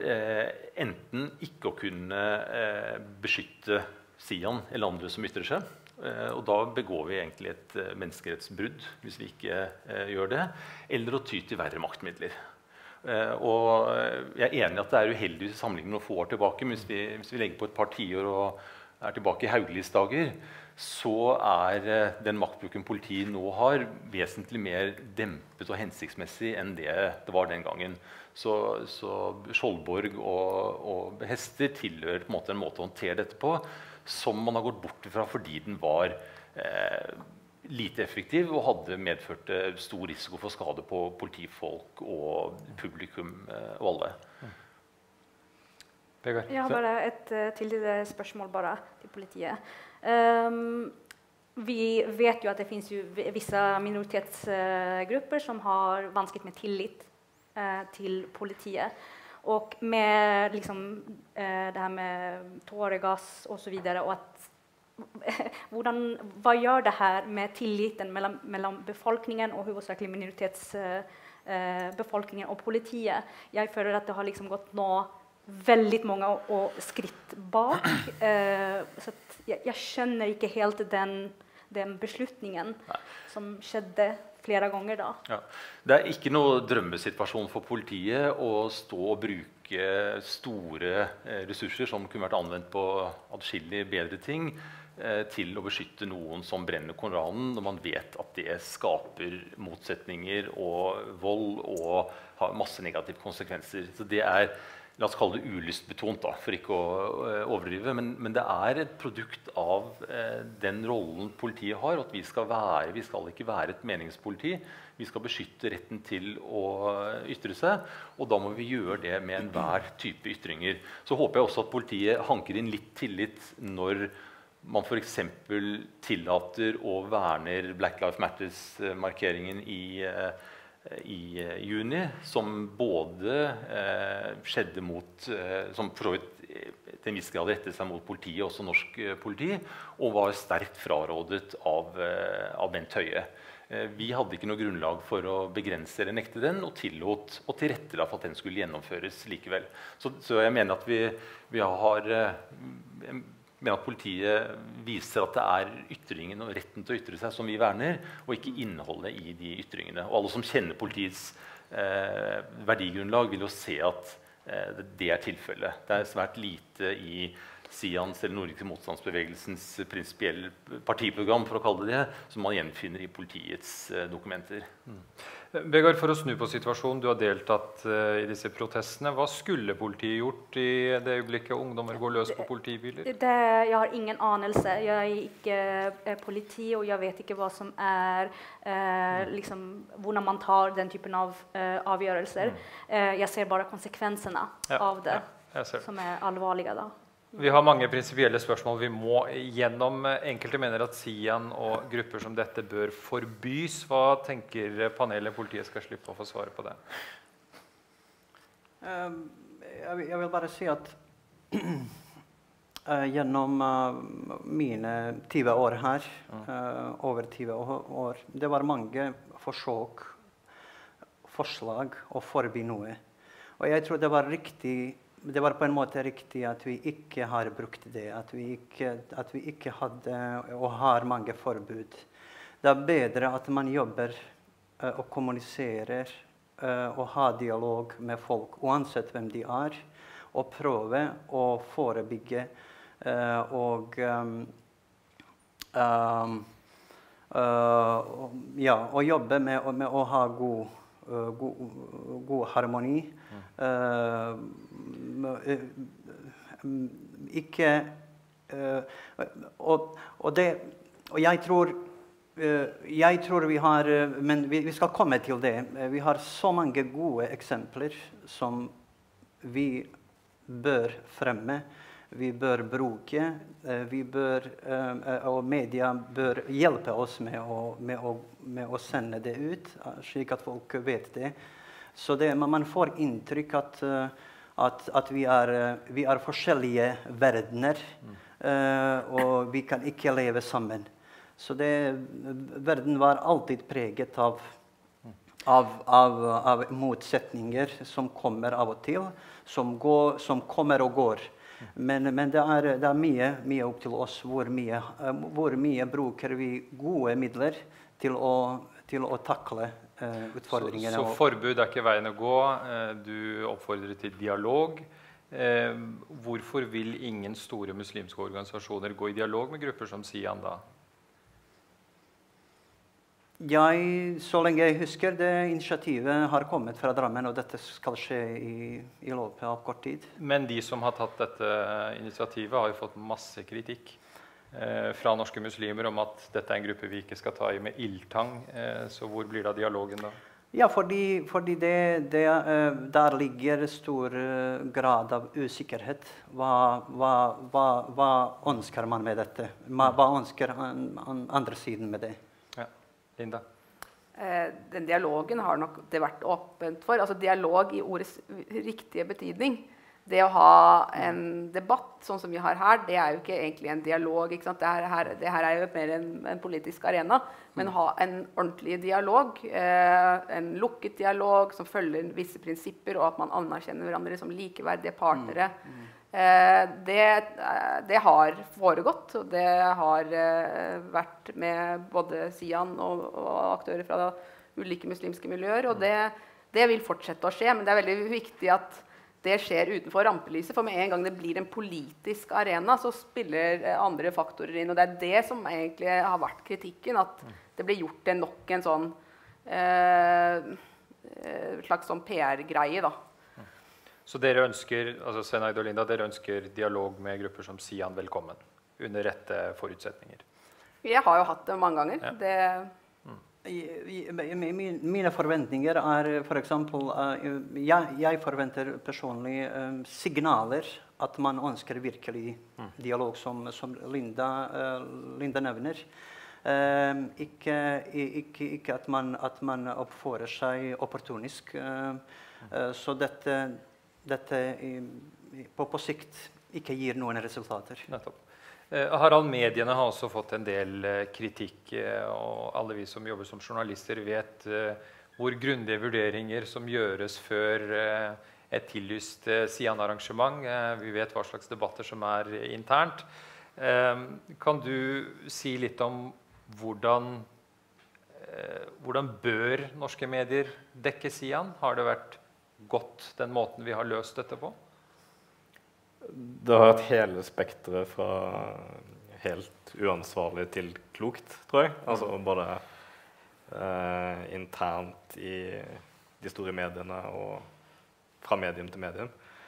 enten ikke å kunne beskytte Sian eller andre som ytrer seg, og da begår vi egentlig et menneskerettsbrudd hvis vi ikke gjør det, eller å ty til verre maktmidler. Og jeg enig i at det uheldig å sammenligne noen få år tilbake, men hvis vi legger på et par tiår og tilbake i Haugelis dager, så den maktbruken politiet nå har vesentlig mer dempet og hensiktsmessig enn det var den gangen. Så Skjoldborg og hester tilhører på en måte å håndtere dette på, som man har gått bort fra fordi den var lite effektiv og hadde medført stor risiko for skade på politifolk og publikum og alle. Jeg har bare et til spørsmål bare til politiet. Vi vet jo at det finnes jo visse minoritetsgrupper som har vanskelig med tillit til politiet. Og med liksom, det her med tåregass og så videre, og at hva gjør det her med tilliten mellom befolkningen og hovedsakelig minoritetsbefolkningen og politiet? Jeg føler at det har liksom gått nå veldig mange skritt bak. Så jeg skjønner ikke helt den beslutningen som skjedde flere ganger da. Ja. Det ikke noe drømmesituasjon for politiet å stå og bruke store ressurser som kunne vært anvendt på adskillig bedre ting, til å beskytte noen som brenner Koranen, når man vet at det skaper motsetninger og vold og har masse negative konsekvenser. Så det la oss kalle det ulystbetont, da, for ikke å overdrive, men det et produkt av den rollen politiet har, at vi skal ikke være et meningspoliti, vi skal beskytte retten til å ytre seg, og da må vi gjøre det med enhver type ytringer. Så håper jeg også at politiet hanker inn litt tillit når man for eksempel tillater og verner Black Lives Matters-markeringen i juni, som både skjedde mot, som for så vidt til en viss grad rettet seg mot politiet, også norsk politi, og var sterkt frarådet av Bent Høie. Vi hadde ikke noe grunnlag for å begrense eller nekte den, og tillot og tilrettela for at den skulle gjennomføres likevel. Så jeg mener at vi har men at politiet viser at det ytringen og retten til å ytre seg som vi verner, og ikke innholdet i de ytringene. Og alle som kjenner politiets verdigrunnlag vil jo se at det tilfellet. Det svært lite i SIANs eller nordiske motstandsbevegelsens prinsipielle partiprogram, for å kalle det det, som man gjenfinner i politiets dokumenter. Vegard, for å snu på situasjonen, du har deltatt i disse protestene. Hva skulle politiet gjort i det øyeblikket ungdommer går løs på politibiler? Jeg har ingen anelse. Jeg er ikke politi, og jeg vet ikke hva som liksom, hvordan man tar den typen av avgjørelser. Jeg ser bare konsekvensene av det, som alvorlige da. Vi har mange prinsipielle spørsmål vi må gjennom. Enkelte mener at SIAN og grupper som dette bør forbys. Hva tenker panelet politiet skal slippe å få svare på det? Jeg vil bare si at gjennom mine 20 år her, over 20 år, det var mange forsøk, forslag å forby noe. Og jeg tror det var riktig. Det var på en måte riktig at vi ikke har brukt det, at vi ikke hadde og har mange forbud. Det er bedre at man jobber og kommuniserer og har dialog med folk, uansett hvem de er, og prøve å forebygge og jobbe med å ha god harmoni. Jeg tror vi har, men vi skal komme til det. Vi har så mange gode eksempler som vi bør fremme, vi bør bruke, og media bør hjelpe oss med å sende det ut, slik at folk vet det. Så man får inntrykk at vi er forskjellige verdener, og vi kan ikke leve sammen. Så verden var alltid preget av motsetninger som kommer av og til, som kommer og går. Men det er mye opp til oss hvor mye bruker vi gode midler til å takle utfordringene. Så forbud er ikke veien å gå. Du oppfordrer til dialog. Hvorfor vil ingen store muslimske organisasjoner gå i dialog med grupper som SIAN da? Så lenge jeg husker, det initiativet har kommet fra Drammen, og dette skal skje i løpet av kort tid. Men de som har tatt dette initiativet har jo fått masse kritikk fra norske muslimer om at dette er en gruppe vi ikke skal ta i med ildtang. Så hvor blir da dialogen da? Ja, fordi der ligger stor grad av usikkerhet. Hva ønsker man med dette? Hva ønsker andre siden med det? Linda? Den dialogen har nok det vært åpent for. Altså dialog i ordets riktige betydning. Det å ha en debatt, sånn som vi har her, det er jo ikke egentlig en dialog. Ikke sant? Det her er jo mer en politisk arena. Men ha en ordentlig dialog, en lukket dialog som følger visse prinsipper, og at man anerkjenner hverandre som likeverdige partnere. Det har foregått, og det har vært med både SIAN og aktører fra ulike muslimske miljøer, og det vil fortsette å skje, men det er veldig viktig at det skjer utenfor rampelyset, for med en gang det blir en politisk arena, så spiller andre faktorer inn, og det er det som egentlig har vært kritikken, at det blir gjort til nok en sånn slags sånn PR-greie da. Så dere ønsker, altså Svein Eide og Linda, dere ønsker dialog med grupper som SIAN velkommen, under rette forutsetninger? Jeg har jo hatt det mange ganger. Mine forventninger er for eksempel, jeg forventer personlig signaler at man ønsker virkelig dialog som Linda nevner. Ikke at man oppfører seg opportunisk. Så dette på sikt ikke gir noen resultater. Nettopp. Harald, mediene har også fått en del kritikk, og alle vi som jobber som journalister vet hvor grundige vurderinger som gjøres før et tillyst SIAN-arrangement. Vi vet hva slags debatter som er internt. Kan du si litt om hvordan bør norske medier dekke SIAN? Har det vært godt den måten vi har løst dette på? Det har vært hele spektret fra helt uansvarlig til klokt, tror jeg. Altså både internt i de store mediene og fra medium til medium.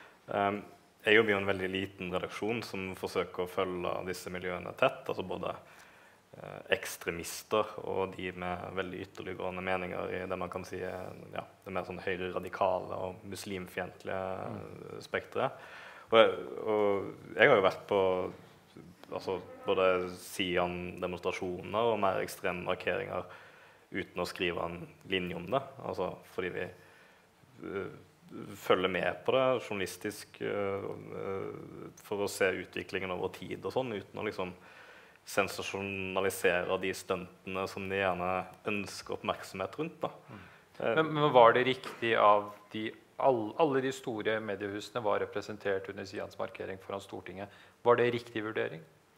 Jeg jobber i en veldig liten redaksjon som forsøker å følge disse miljøene tett, altså både ekstremister og de med veldig ytterliggående meninger i det man kan si det mer sånn høyre-radikale og muslimfiendtlige spektret. Og jeg har jo vært på både Sian-demonstrasjoner og mer ekstreme markeringer uten å skrive en linje om det, altså fordi vi følger med på det journalistisk for å se utviklingen over tid og sånn, uten å liksom sensasjonalisere de stuntene som de gjerne ønsker oppmerksomhet rundt. Da. Men var det riktig av alle de store mediehusene var representert under Sians markering foran Stortinget? Var det riktig vurdering?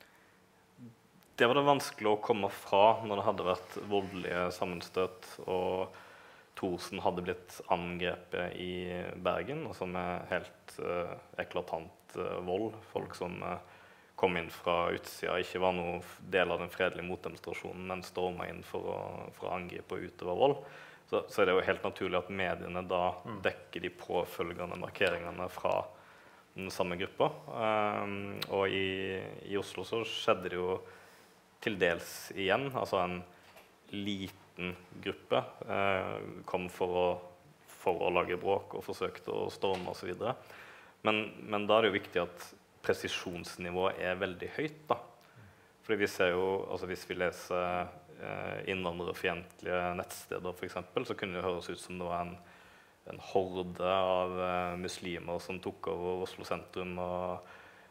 Det var det vanskelig å komme fra når det hadde vært voldelige sammenstøt, og Thorsen hadde blitt angrepet i Bergen, altså med helt eklatant vold. Folk som kom inn fra utsida, ikke var noe del av den fredelige motdemonstrasjonen, men stormet inn for å angripe og utøve vold. Så er det jo helt naturlig at mediene da dekker de påfølgende markeringene fra den samme gruppa. Og i Oslo så skjedde det jo til dels igjen, altså en liten gruppe kom for å lage bråk og forsøkte å storme og så videre. Men da er det jo viktig at presisjonsnivået er veldig høyt, da. Fordi vi ser jo, altså hvis vi leser innvandrerfiendtlige nettsteder for eksempel, så kunne det høres ut som det var en horde av muslimer som tok over Oslo sentrum og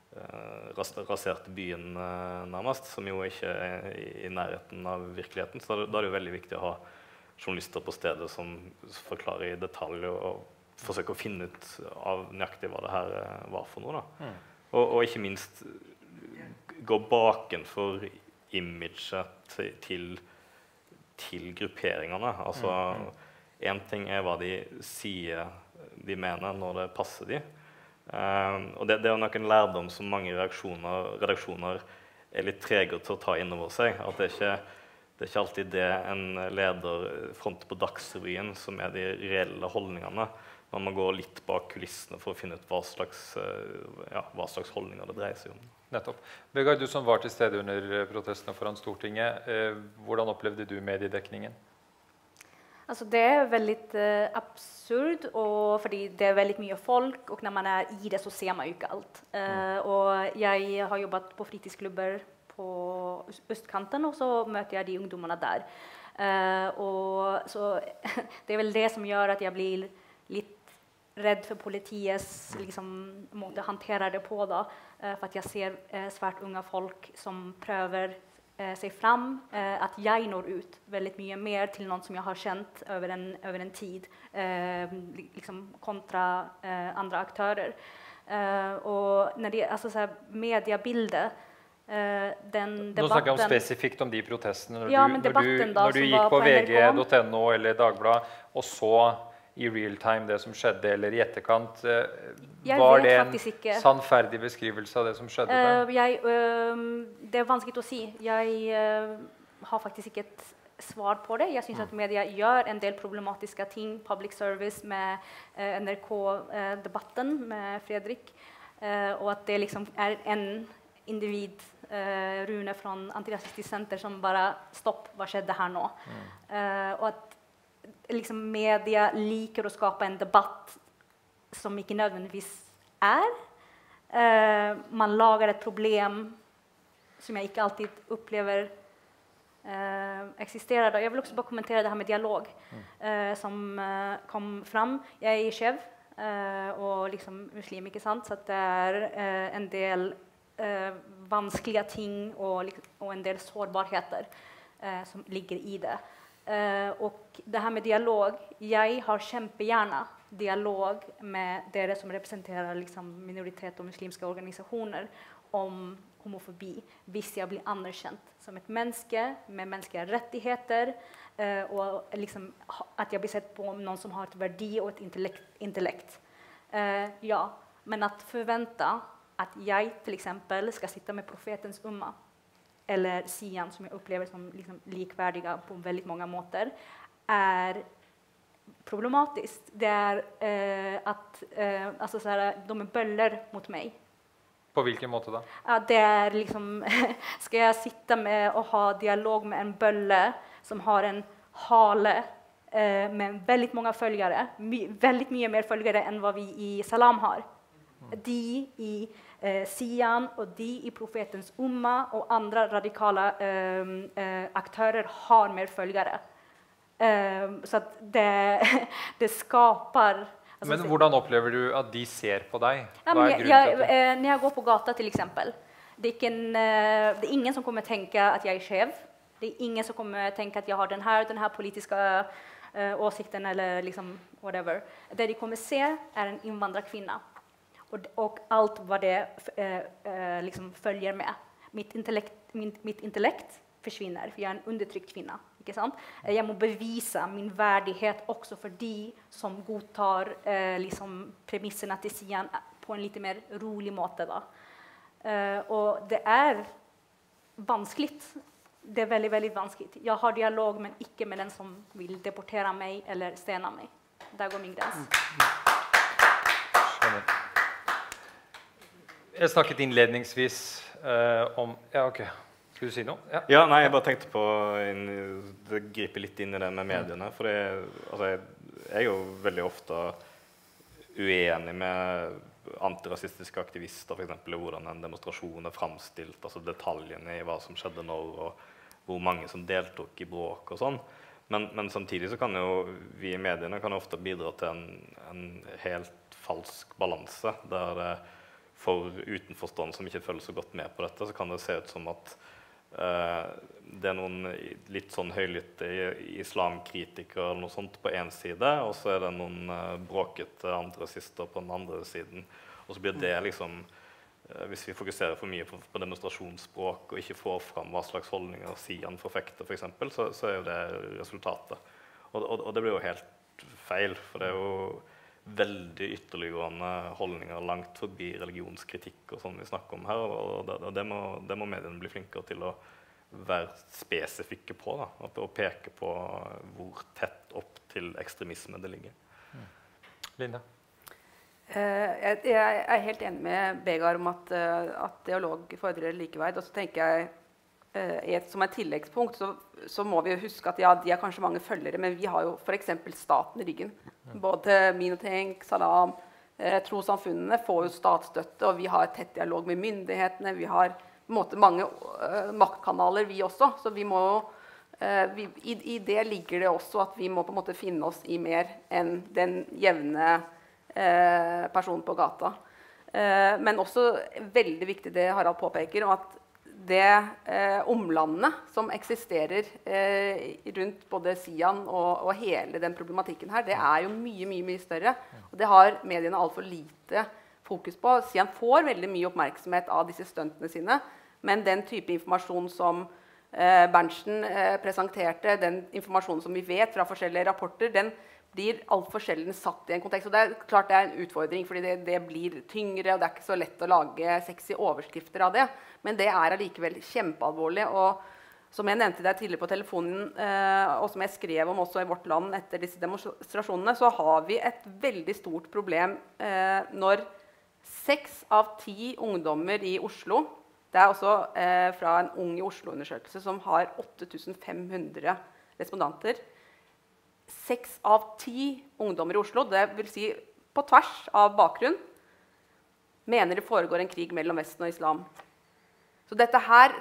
raserte byen nærmest, som jo ikke er i nærheten av virkeligheten. Så da er det jo veldig viktig å ha journalister på stedet som forklarer i detalj og forsøker å finne ut av nøyaktig hva det her var for noe, da. Og ikke minst gå bakenfor imaget til grupperingene. Altså, en ting er hva de sier de mener når det passer de. Og det er nok en lærdom som mange redaksjoner er litt tregere til å ta inn over seg. At det er ikke alltid det en leder fronter på Dagsrevyen som er de reelle holdningene. Man må gå litt bak kulissene for å finne ut hva slags holdninger det dreier seg om. Nettopp. Vegard, du som var til stede under protestene foran Stortinget, hvordan opplevde du mediedekningen? Alltså det är väldigt absurd och för det är väldigt mycket folk och när man är i det så ser man ju inte allt. Och jag har jobbat på fritidsklubbar på östkanten och så möter jag de ungdomarna där. Och så det är väl det som gör att jag blir lite rädd för politiets liksom måte hantera det på då, för att jag ser svärt unga folk som prövar sig fram, att jag når ut väldigt mycket mer till någon som jag har känt över en tid, liksom kontra andra aktörer. Och när det alltså så här mediebilder, den debatten. Nå snakker jeg om spesifikt om de protestene når du gikk på vg.no eller Dagbladet og så i real time det som skjedde eller i etterkant, var det en sannferdig beskrivelse av det som skjedde der? Det er vanskelig å si. Jeg har faktisk ikke et svar på det. Jeg synes at media gjør en del problematiske ting, public service med NRK-debatten med Fredrik, og at det liksom er en individ, Rune fra Antirasistisk Senter, som bare stopp, hva skjedde her nå? Og at liksom media liker å skape en debatt som ikke nødvendigvis er. Man lager et problem som jeg ikke alltid opplever eksisterer. Jeg vil også bare kommentere det her med dialog som kom fram. Jeg er skjev og liksom muslim, ikke sant? Så at det er en del vanskelige ting og en del sårbarheter som ligger i det. Och det här med dialog, jag har kjempegärna dialog med dere som representerar liksom minoritet och muslimska organisationer om homofobi, hvis jag blir anerkjent som ett menneske med mänskliga rättigheter, och liksom att jag blir sett på någon som har ett verdi och ett intellekt. Ja, men att förvänta att jag till exempel ska sitta med profetens umma eller Sian som jag upplever som liksom likvärdiga på väldigt många måter är problematiskt. Det är att alltså så här, de är böller mot mig. På vilken måte da? Ja, det är liksom ska jag sitta med och ha dialog med en bölle som har en hale med väldigt många följare, väldigt mycket mer följare än vad vi i Salam har. De i Sian och de i profetens umma och andra radikala aktörer har mer följare. Så att det skapar... Alltså, men hvordan opplever du at de ser på deg? Ja, Hva er grunnen til at när jag går på gata till exempel, det är ingen som kommer tänka att jag är skev. Det är ingen som kommer tänka att jag har den här politiska åsikten eller liksom whatever. Det de kommer se är en invandrarkvinna. Och allt vad det liksom följer med. Mitt intellekt försvinner, för jag är en undertryckt kvinna. Ikke sant? Jag må bevisa min värdighet också för de som godtar liksom premisserna till Sian på en lite mer rolig måte. Da. Och det är vanskligt. Det är väldigt, väldigt vanskligt. Jag har dialog, men ikke med den som vill deportera mig eller stena mig. Där går min gräns. Jeg snakket innledningsvis om... Ja, ok. Skal du si noe? Ja, nei, jeg bare tenkte på det griper litt inn i det med mediene, for altså, jeg er jo veldig ofte uenig med antirasistiske aktivister, for eksempel, i hvordan en demonstrasjon er fremstilt, altså detaljene i hva som skjedde når, og hvor mange som deltok i bråk og sånn. Men samtidig så kan jo vi i mediene kan ofte bidra til en helt falsk balanse, der for utenforstående som ikke følger så godt med på dette, så kan det se ut som at det er noen litt sånn høylytte islamkritikere eller noe sånt på en side, og så er det noen bråkete antirasister på den andre siden. Og så blir det liksom, hvis vi fokuserer for mye på demonstrasjonsspråk og ikke får fram hva slags holdninger Sian forfekter for eksempel, så er jo det resultatet. Og det blir jo helt feil, for det er jo veldig ytterliggående holdninger langt forbi religionskritikk og sånn vi snakker om her, og det må mediene bli flinkere til å være spesifikke på, da, og peke på hvor tett opp til ekstremisme det ligger. Linda? Jeg er helt enig med Begar om at dialog fordrer likeverd, og så tenker jeg som et tilleggspunkt så må vi jo huske at ja, de er kanskje mange følgere, men vi har jo for eksempel staten i ryggen. Både Minotenk, Salam, trossamfunnene får jo statsstøtte, og vi har tett dialog med myndighetene, vi har på en måte mange maktkanaler vi også, så vi må i det ligger det også at vi må på en måte finne oss i mer enn den jevne personen på gata. Men også veldig viktig det Harald påpeker, om at det omlandet som eksisterer rundt både Sian og hele den problematikken her, det er jo mye, mye, mye større. Og det har mediene alt for lite fokus på. Sian får veldig mye oppmerksomhet av disse stuntene sine, men den type informasjon som Berntsen presenterte, den informasjonen som vi vet fra forskjellige rapporter, den blir alt for sjelden satt i en kontekst. Og det er klart det er en utfordring, fordi det blir tyngre, og det er ikke så lett å lage sexy overskrifter av det. Men det er allikevel kjempealvorlig. Og som jeg nevnte deg tidligere på telefonen, og som jeg skrev om også i Vårt Land etter disse demonstrasjonene, så har vi et veldig stort problem når 6 av 10 ungdommer i Oslo, det er også fra en Ung i Oslo-undersøkelse som har 8500 respondanter, 6 av 10 ungdommer i Oslo, det vil si på tvers av bakgrunn, mener det foregår en krig mellom Vesten og islam. Så dette her,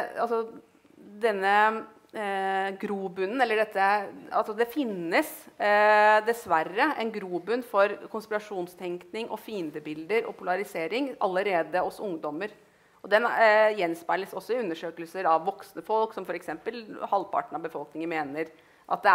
denne grobunnen, eller dette, altså det finnes dessverre en grobunn for konspirasjonstenkning og fiendebilder og polarisering allerede hos ungdommer. Og den gjenspeiles også i undersøkelser av voksne folk, som for eksempel halvparten av befolkningen mener at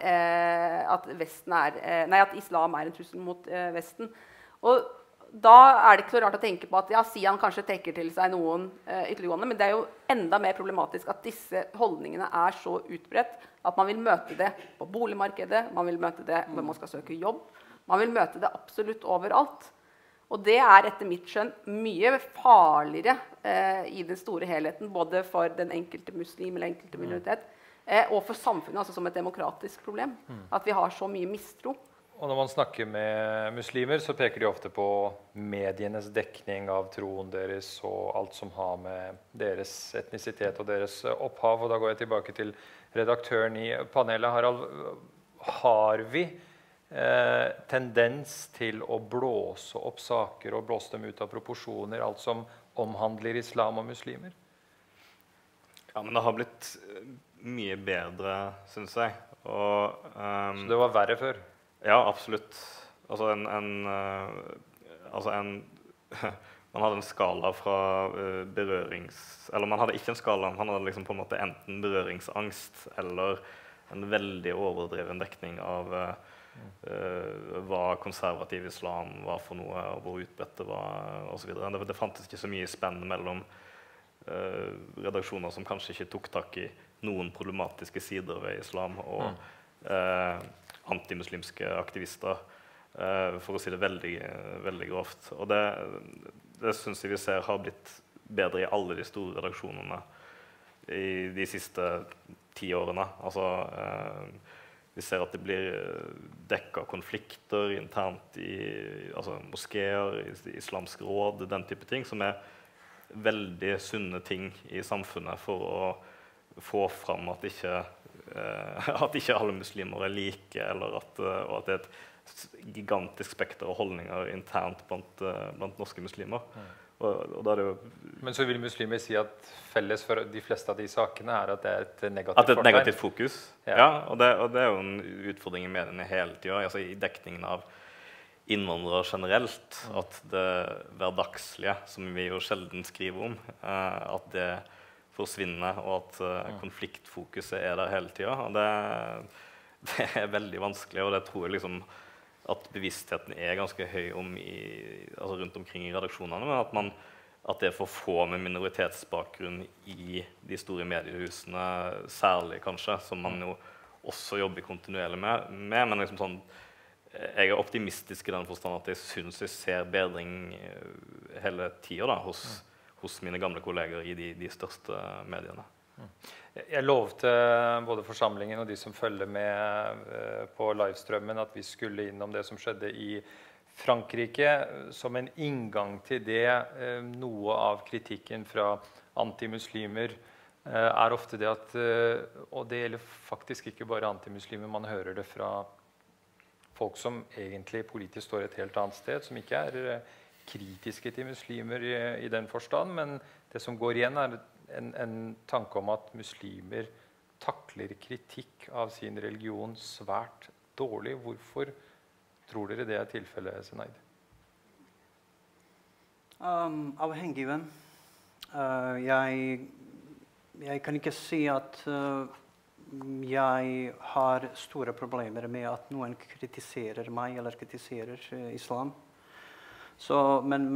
at islam er en trussel mot Vesten. Og da er det ikke så rart å tenke på at ja, Sian kanskje trekker til seg noen ytterliggående, men det er jo enda mer problematisk at disse holdningene er så utbredt at man vil møte det på boligmarkedet, man vil møte det når man skal søke jobb, man vil møte det absolutt overalt. Og det etter mitt skjønn mye farligere i den store helheten, både for den enkelte muslim eller enkelte minoritet, og for samfunnet, altså som et demokratisk problem. At vi har så mye mistro. Og når man snakker med muslimer, så peker de ofte på medienes dekning av troen deres og alt som har med deres etnisitet og deres opphav. Og da går jeg tilbake til redaktøren i panelet. Harald, har vi tendens til å blåse opp saker og blåse dem ut av proporsjoner, alt som omhandler islam og muslimer? Ja, men det har blitt mye bedre, synes jeg. Og, så det var verre før? Ja, absolutt. Altså man hadde en skala fra eller man hadde ikke en skala, man hadde liksom på en måte enten berøringsangst eller en veldig overdreven dekning av hva konservativ islam var for noe, og hvor utbredt det var, og så videre. Det fantes ikke så mye spenn mellom redaksjoner som kanskje ikke tok tak i noen problematiske sider ved islam, og antimuslimske aktivister, for å si det veldig, veldig grovt. Og det synes jeg vi ser har blitt bedre i alle de store redaksjonene i de siste 10 årene. Altså, vi ser at det blir dekket konflikter internt i moskéer, i islamsk råd, den type ting, som veldig sunne ting i samfunnet for å få fram at ikke alle muslimer like, eller at det et gigantisk spekter av holdninger internt blant norske muslimer. Og da det jo... Men så vil muslimer si at felles for de fleste av de sakene at det et negativt At det et negativt fokus. Ja, og det jo en utfordring i mediene hele tiden, altså i dekningen av innvandrere generelt, at det hverdagslige, som vi jo sjelden skriver om, at det forsvinner, og at konfliktfokuset der hele tiden. Og det veldig vanskelig, og det tror jeg liksom at bevisstheten ganske høy om rundt omkring i redaksjonene, men at det for få med minoritetsbakgrunn i de store mediehusene, særlig kanskje, som man jo også jobber kontinuerlig med, men liksom sånn, jeg optimistisk i den forstand at jeg synes jeg ser bedring hele tiden da, hos mine gamle kolleger i de største mediene. Jeg lovte både forsamlingen og de som følger med på livestrømmen at vi skulle innom det som skjedde i Frankrike. Som en inngang til det, noe av kritikken fra antimuslimer ofte det at, og det gjelder faktisk ikke bare antimuslimer, man hører det fra folk som egentlig politisk står et helt annet sted, som ikke kritiske til muslimer i den forstand, men det som går igjen en tanke om at muslimer takler kritikk av sin religion svært dårlig. Hvorfor tror dere det tilfellet, Zenaid? Avhengig. Jeg kan ikke si at jeg har store problemer med at noen kritiserer meg eller kritiserer islam. Så, men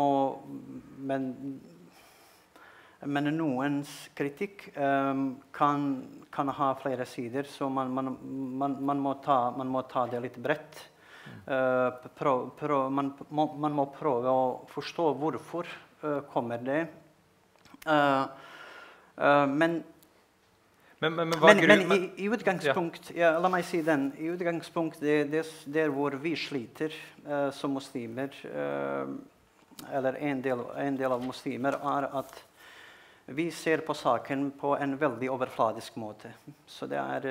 noens kritikk kan ha flere sider, så man må ta det litt bredt. Man må prøve å forstå hvorfor kommer det. Men i utgangspunkt, la meg si den, i utgangspunkt det hvor vi sliter som muslimer, eller en del av muslimer, at vi ser på saken på en veldig overfladisk måte. Så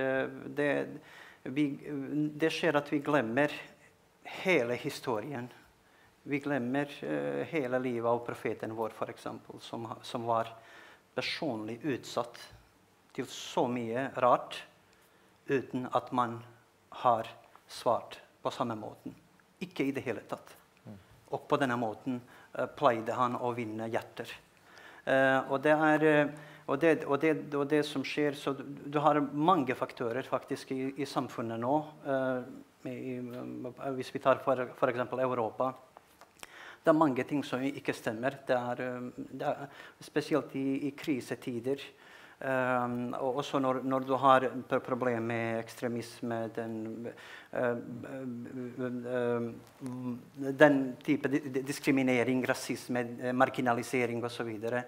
det skjer at vi glemmer hele historien. Vi glemmer hele livet av profeten vår, for eksempel, som var personlig utsatt til så mye rart, uten at man har svart på samme måten. Ikke i det hele tatt. Og på denne måten pleide han å vinne hjerter. Og det som skjer, så du har mange faktorer faktisk i samfunnet nå. Hvis vi tar for eksempel Europa, det mange ting som ikke stemmer. Det spesielt i krisetider. Og også når du har problem med ekstremisme, den type diskriminering, rasisme, marginalisering og så videre.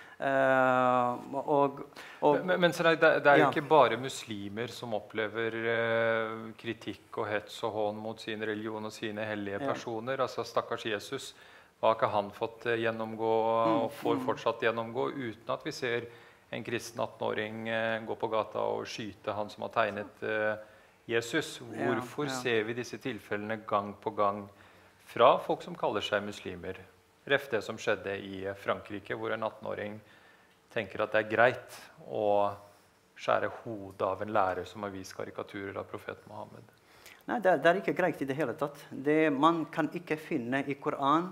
Men det jo ikke bare muslimer som opplever kritikk og hets og hån mot sin religion og sine hellige personer. Altså stakkars Jesus, hva har ikke han fått gjennomgå og får fortsatt gjennomgå uten at vi ser en kristen 18-åring gå på gata og skyte han som har tegnet Jesus? Hvorfor ser vi disse tilfellene gang på gang fra folk som kaller seg muslimer? Ref det som skjedde i Frankrike, hvor en 18-åring tenker at det greit å skjære hodet av en lærer som har vist karikaturer av profeten Mohammed. Nei, det ikke greit i det hele tatt. Man kan ikke finne i Koran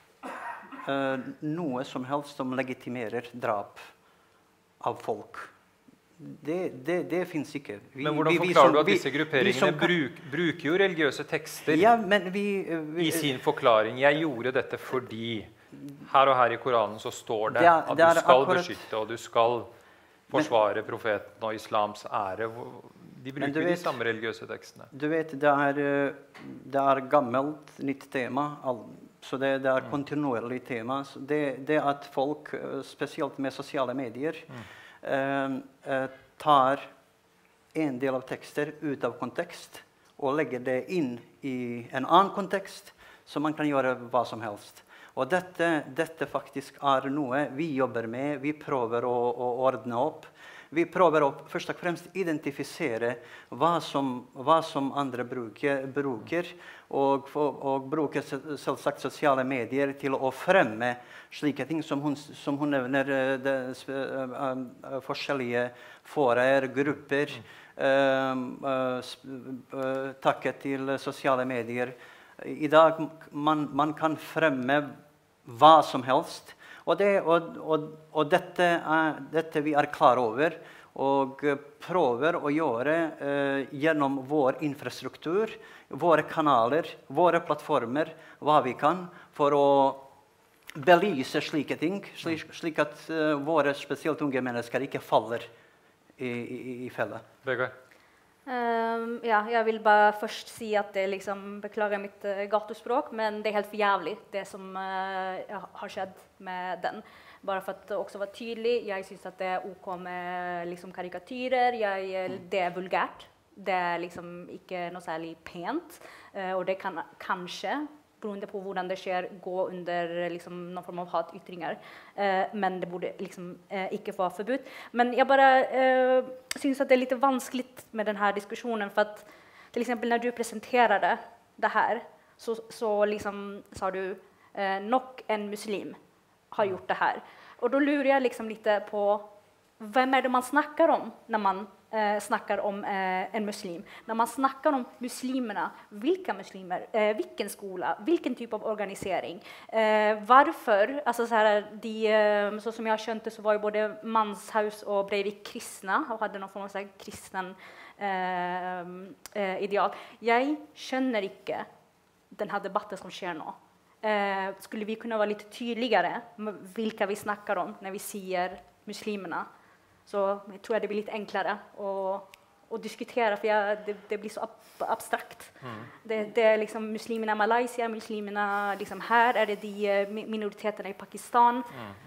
noe som helst som legitimerer drap av folk. Det finnes ikke. Men hvordan forklarer du at disse grupperingene bruker jo religiøse tekster i sin forklaring? Jeg gjorde dette fordi her og her i Koranen så står det at du skal beskytte og du skal forsvare profeten og islams ære. De bruker de samme religiøse tekstene. Du vet, det gammelt, nytt tema. Så det kontinuerlig tema. Det at folk, spesielt med sosiale medier, tar en del av tekster ut av kontekst og legger det inn i en annen kontekst, så man kan gjøre hva som helst. Og dette faktisk noe vi jobber med. Vi prøver å ordne opp. Vi prøver å først og fremst identifisere hva som andre bruker, og bruker selvsagt sosiale medier til å fremme slike ting som hun nevner, forskjellige forer, grupper, takket til sosiale medier. I dag man kan fremme hva som helst, og dette vi klar over og prøver å gjøre gjennom vår infrastruktur, våre kanaler, våre plattformer, hva vi kan for å belyse slike ting, slik at våre spesielt unge mennesker ikke faller i felle. Vegard? Jeg vil bare først si at det beklager mitt gatuspråk, men det helt for jævlig det som har skjedd med den. Bare for at det også var tydelig, jeg synes at det ok med karikatyrer, det vulgært. Det ikke noe særlig pent, og det kan kanskje, beroende på hvordan det skjer, gå under noen form av hatytringer. Men det burde ikke få forbudt. Men jeg bare synes at det litt vanskelig med denne diskusjonen, for at til eksempel når du presenterer det her, så sa du nok en muslim har gjort det her. Og da lurer jeg litt på hvem det man snakker om når man snakker om en muslim. Når man snakker om muslimerna, hvilke muslimer, hvilken skole, hvilken type av organisering, varför, alltså så som jeg skjønte så var jo både Manshaus og Breivik kristne, og hadde noen form av kristen ideal. Jeg skjønner ikke denne debatten som skjer nå. Skulle vi kunne være litt tydeligere med hvilke vi snakker om når vi sier muslimerna, så jeg tror det blir litt enklere å diskutere, for det blir så abstrakt. Det muslimerna i Malaysia, muslimerna her, det de minoriteterna i Pakistan,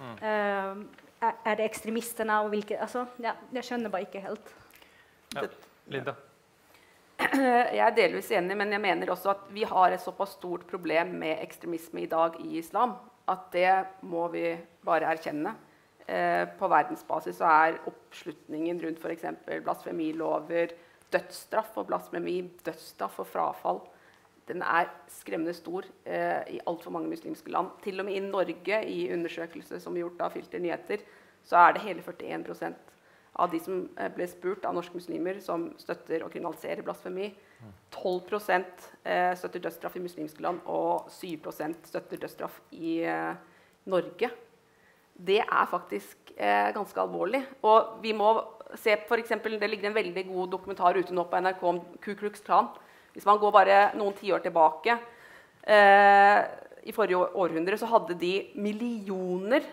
det ekstremisterna, og hvilke, jeg skjønner bare ikke helt. Ja. Linda? Jeg delvis enig, men jeg mener også at vi har et såpass stort problem med ekstremisme i dag i islam, at det må vi bare erkjenne. På verdensbasis så oppslutningen rundt for eksempel blasfemilover, dødsstraff og blasfemi, dødsstraff og frafall, den skremmende stor i alt for mange muslimske land. Til og med i Norge, i undersøkelser som gjort av Filter Nyheter, så det hele 41% av de som ble spurt av norske muslimer som støtter å kriminalisere blasfemi. 12% støtter dødsstraff i muslimske land, og 7% støtter dødsstraff i Norge. Det faktisk ganske alvorlig. Og vi må se, for eksempel, det ligger en veldig god dokumentar ute nå på NRK om Ku Klux Klan. Hvis man går bare noen tiår tilbake, i forrige århundre, så hadde de millioner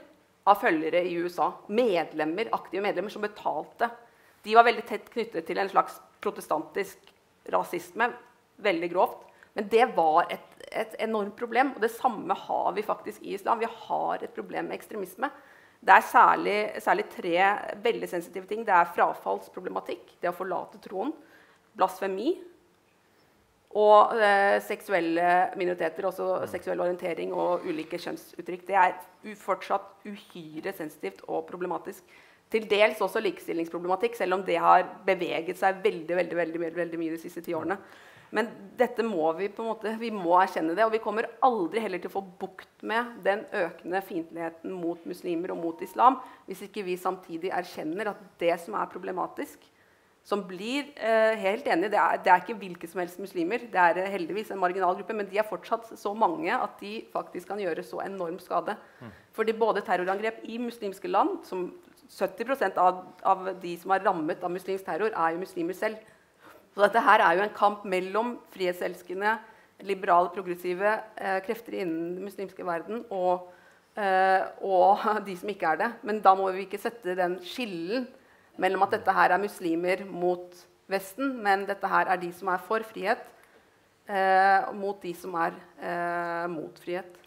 av følgere i USA. Medlemmer, aktive medlemmer som betalte. De var veldig tett knyttet til en slags protestantisk rasisme, veldig grovt. Men det var et enormt problem, og det samme har vi faktisk i islam. Vi har et problem med ekstremisme. Det er særlig 3 veldig sensitive ting. Det er frafallsproblematikk, det å forlate troen, blasfemi, og seksuelle minoriteter, også seksuell orientering og ulike kjønnsuttrykk. Det er fortsatt uhyre sensitivt og problematisk. Til dels også likestillingsproblematikk, selv om det har beveget seg veldig mye de siste 10 årene. Men dette må vi på en måte, vi må erkjenne det, og vi kommer aldri heller til å få bukt med den økende fiendtligheten mot muslimer og mot islam, hvis ikke vi samtidig erkjenner at det som er problematisk, som blir helt enig, det er ikke hvilke som helst muslimer, det er heldigvis en marginal gruppe, men de er fortsatt så mange at de faktisk kan gjøre så enorm skade. Fordi både terrorangrep i muslimske land, som 70% av de som er rammet av muslimsk terror, er jo muslimer selv. Så dette her er jo en kamp mellom frihetselskende, liberale, progressive krefter innen den muslimske verden, og de som ikke er det. Men da må vi ikke sette den skillen mellom at dette her er muslimer mot Vesten, men dette her er de som er for frihet, mot de som er mot frihet.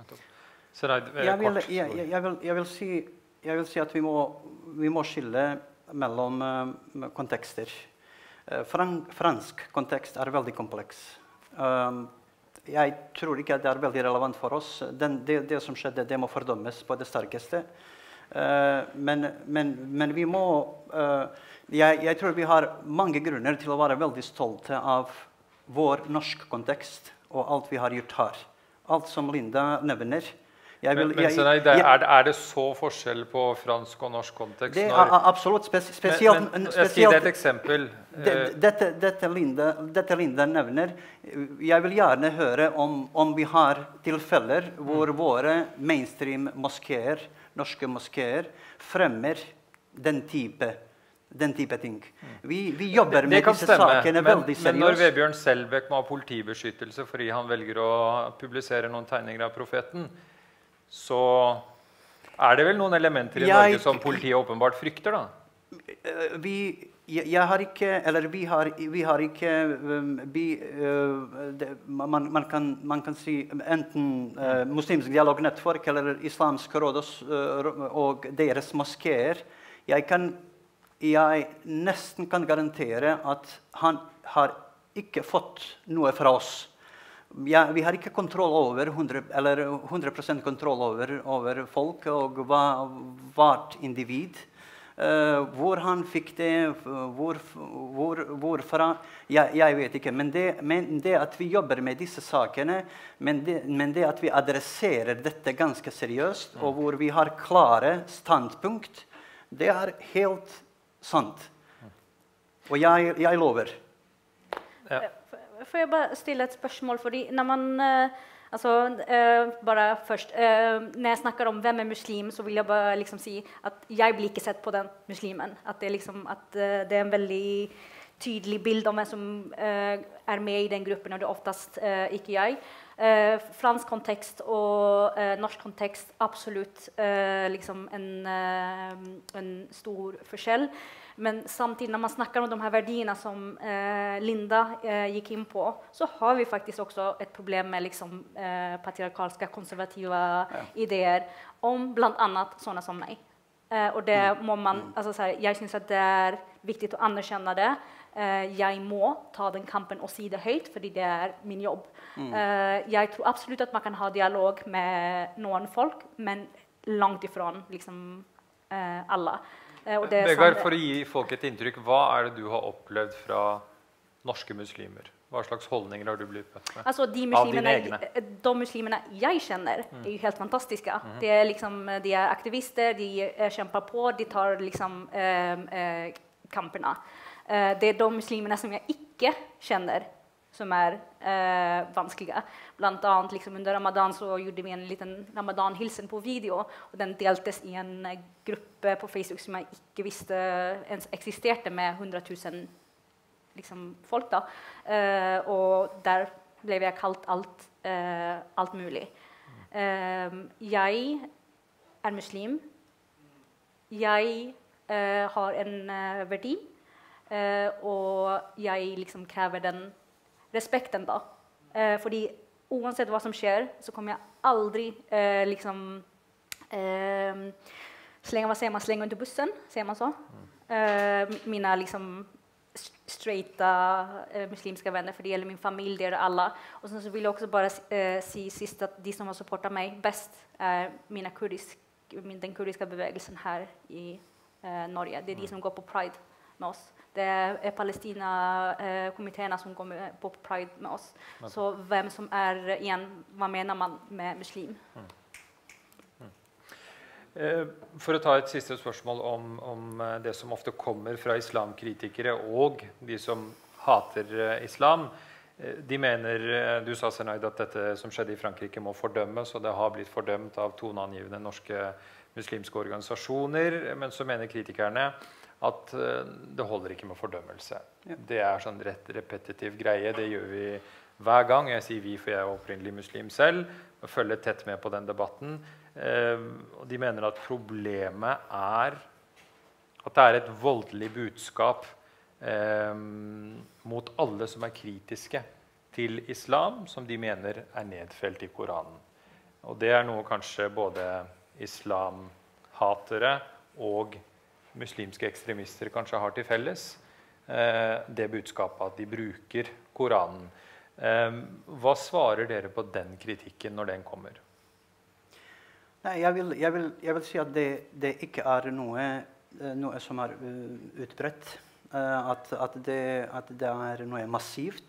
Jeg vil si at vi må skille mellom kontekster. Fransk kontekst er veldig kompleks. Jeg tror ikke at det er veldig relevant for oss. Det som skjedde, det må fordømmes på det sterkeste. Men vi må jeg tror vi har mange grunner til å være veldig stolte av vår norsk kontekst og alt vi har gjort her. Alt som Linda nevner. Er det så forskjell på fransk og norsk kontekst? Det er absolutt spesielt. Jeg skal gi deg et eksempel. Dette Linda nevner, jeg vil gjerne høre om vi har tilfeller hvor våre mainstream moskeer, norske moskeer, fremmer den type ting. Vi jobber med disse sakene veldig seriøst. Men når Vebjørn Selbekk må ha politibeskyttelse fordi han velger å publisere noen tegninger av profeten, så er det vel noen elementer i Norge som politiet åpenbart frykter, da? Vi har ikke man kan si enten muslimsk dialognettverk eller islamsk råd og deres moskeer. Jeg nesten kan garantere at han har ikke fått noe fra oss. Vi har ikke kontroll over 100% kontroll over folk og hvert individ. Hvor han fikk det, hvorfra, jeg vet ikke. Men det at vi jobber med disse sakene, men det at vi adresserer dette ganske seriøst, og hvor vi har klare standpunkt, det er helt sant. Og jeg lover. Ja. Får jeg bare stille et spørsmål, fordi når man, bare først, når jeg snakker om hvem er muslim, så vil jeg bare liksom si at jeg blir ikke sett på den muslimen. At det er en veldig tydelig bilde om hvem som er med i den gruppen, og det er oftest ikke jeg. Fransk kontekst og norsk kontekst, absolutt liksom en stor forskjell. Men samtidig når man snakker om de her verdiene som Linda gikk inn på, så har vi faktisk også et problem med liksom, patriarkalske, konservative ideer om blant annet sånne som meg. Og det må man, jeg synes at det er viktig å anerkjenne det. Jeg må ta den kampen og si det høyt, fordi det er min jobb. Jeg tror absolutt at man kan ha dialog med noen folk, men langt ifra liksom, alle. Vegard, for å gi folk et inntrykk, hva er det du har opplevd fra norske muslimer? Hva slags holdninger har du blitt møtt med? Alltså, de muslimerna jag känner är ju helt fantastiska. Det är liksom, de är aktivister, de kämpar på, de tar liksom, kamperna. Det är de muslimerna som jag inte känner som är vanskliga. Bland annat liksom under Ramadan så gjorde vi en liten Ramadan-hilsen på video och den deltes i en grupp på Facebook som jag inte visste ens existerade med 100 000 liksom, folk då. Och där blev jag kallt allt möjligt. Jag är muslim. jeg har en verdi, og jeg liksom krever den respekten da. Fordi uansett hva som skjer, så kommer jeg aldri liksom slänga under bussen, säger man så. Mina liksom straighta muslimska vänner, för det gäller min familj, det gäller alla. Och sen så vill jag också bara si sist att de som har supportat mig bäst är den kurdiska bevägelsen här i Norge. Det är de som går på Pride med oss. Det är Palestina-kommittéerna som går på Pride med oss. Så vem som är igen, vad menar man med muslim? For å ta et siste spørsmål om det som ofte kommer fra islamkritikere og de som hater islam. De mener, du sa Senaid, at dette som skjedde i Frankrike må fordømmes, og det har blitt fordømt av toneangivende norske muslimske organisasjoner, men så mener kritikerne at det holder ikke med fordømmelse. Ja. Det er sånn rett repetitiv greie, det gjør vi hver gang. Jeg sier vi, for jeg er opprinnelig muslim selv, og følger tett med på den debatten. Og de mener at problemet er at det er et voldelig budskap mot alle som er kritiske til islam, som de mener er nedfelt i Koranen. Og det er noe kanskje både islamhatere og muslimske ekstremister kanskje har til felles, det budskapet at de bruker Koranen. Hva svarer dere på den kritikken når den kommer? Nei, jeg vil si at det ikke er noe som er utbredt. At det er noe massivt.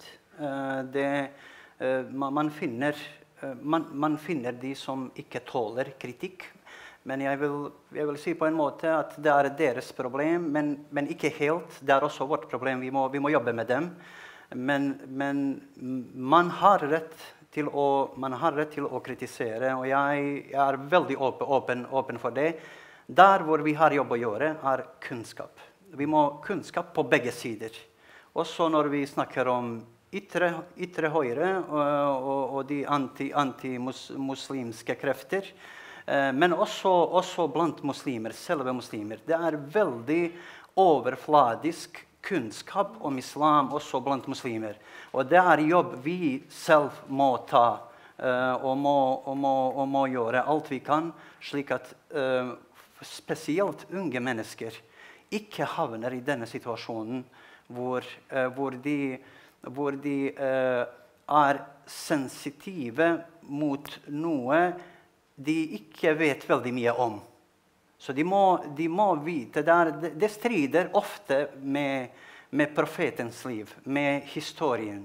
Man finner de som ikke tåler kritikk. Men jeg vil si på en måte at det er deres problem, men ikke helt. Det er også vårt problem. Vi må jobbe med dem. Men man har rett til å kritisere, og jeg er veldig åpen for det. Der hvor vi har jobb å gjøre, er kunnskap. Vi må ha kunnskap på begge sider. Også når vi snakker om ytre høyre og de antimuslimske krefter, men også blant muslimer, selve muslimer. Det er veldig overfladisk kunnskap om islam også blant muslimer. Og det er jobb vi selv må ta og må gjøre alt vi kan, slik at spesielt unge mennesker ikke havner i denne situasjonen hvor de er sensitive mot noe de ikke vet veldig mye om. Så de må vite, det strider ofte med profetens liv, med historien,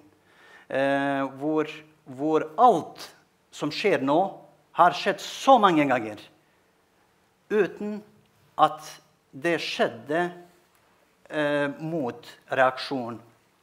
hvor alt som skjer nå har skjedd så mange ganger, uten at det skjedde motreaksjon,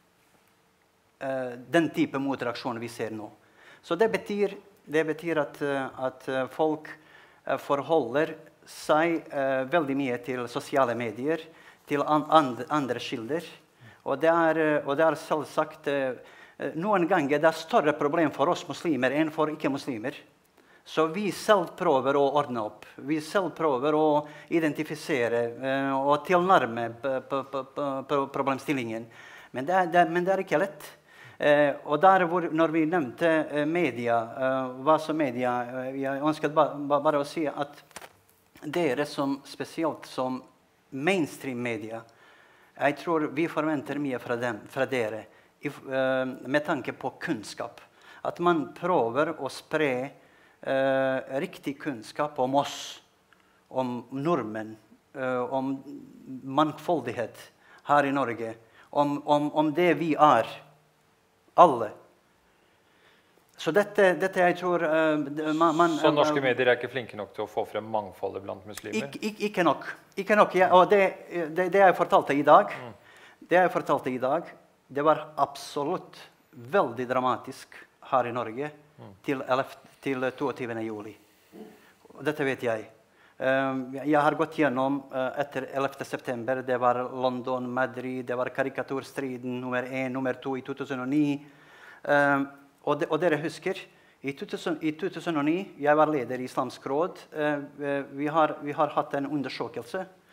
den type motreaksjon vi ser nå. Så det betyr at folk forholder seg veldig mye til sosiale medier, til andre kilder. Og det er selvsagt noen ganger det er større problem for oss muslimer enn for ikke-muslimer. Så vi selv prøver å ordne opp. Vi selv prøver å identifisere og tilnærme problemstillingen. Men det er ikke lett. Og når vi nevnte media, hva som media, jeg ønsket bare å si at dere spesielt som mainstream media, jeg tror vi forventer mye fra dere, med tanke på kunnskap. At man prøver å spre riktig kunnskap om oss, om nordmenn, om mangfoldighet her i Norge, om det vi er, alle. Så dette jeg tror Så norske medier er ikke flinke nok til å få frem mangfoldet blant muslimer? Ikke nok. Ja, og det jeg fortalte i dag, det var absolutt veldig dramatisk her i Norge til 22. juli. Og dette vet jeg. Jeg har gått gjennom etter 11. september. Det var London, Madrid, det var karikaturstriden nummer 1, nummer 2 i 2009. Og dere husker, i 2009, jeg var leder i Islamsk råd, vi har hatt en undersøkelse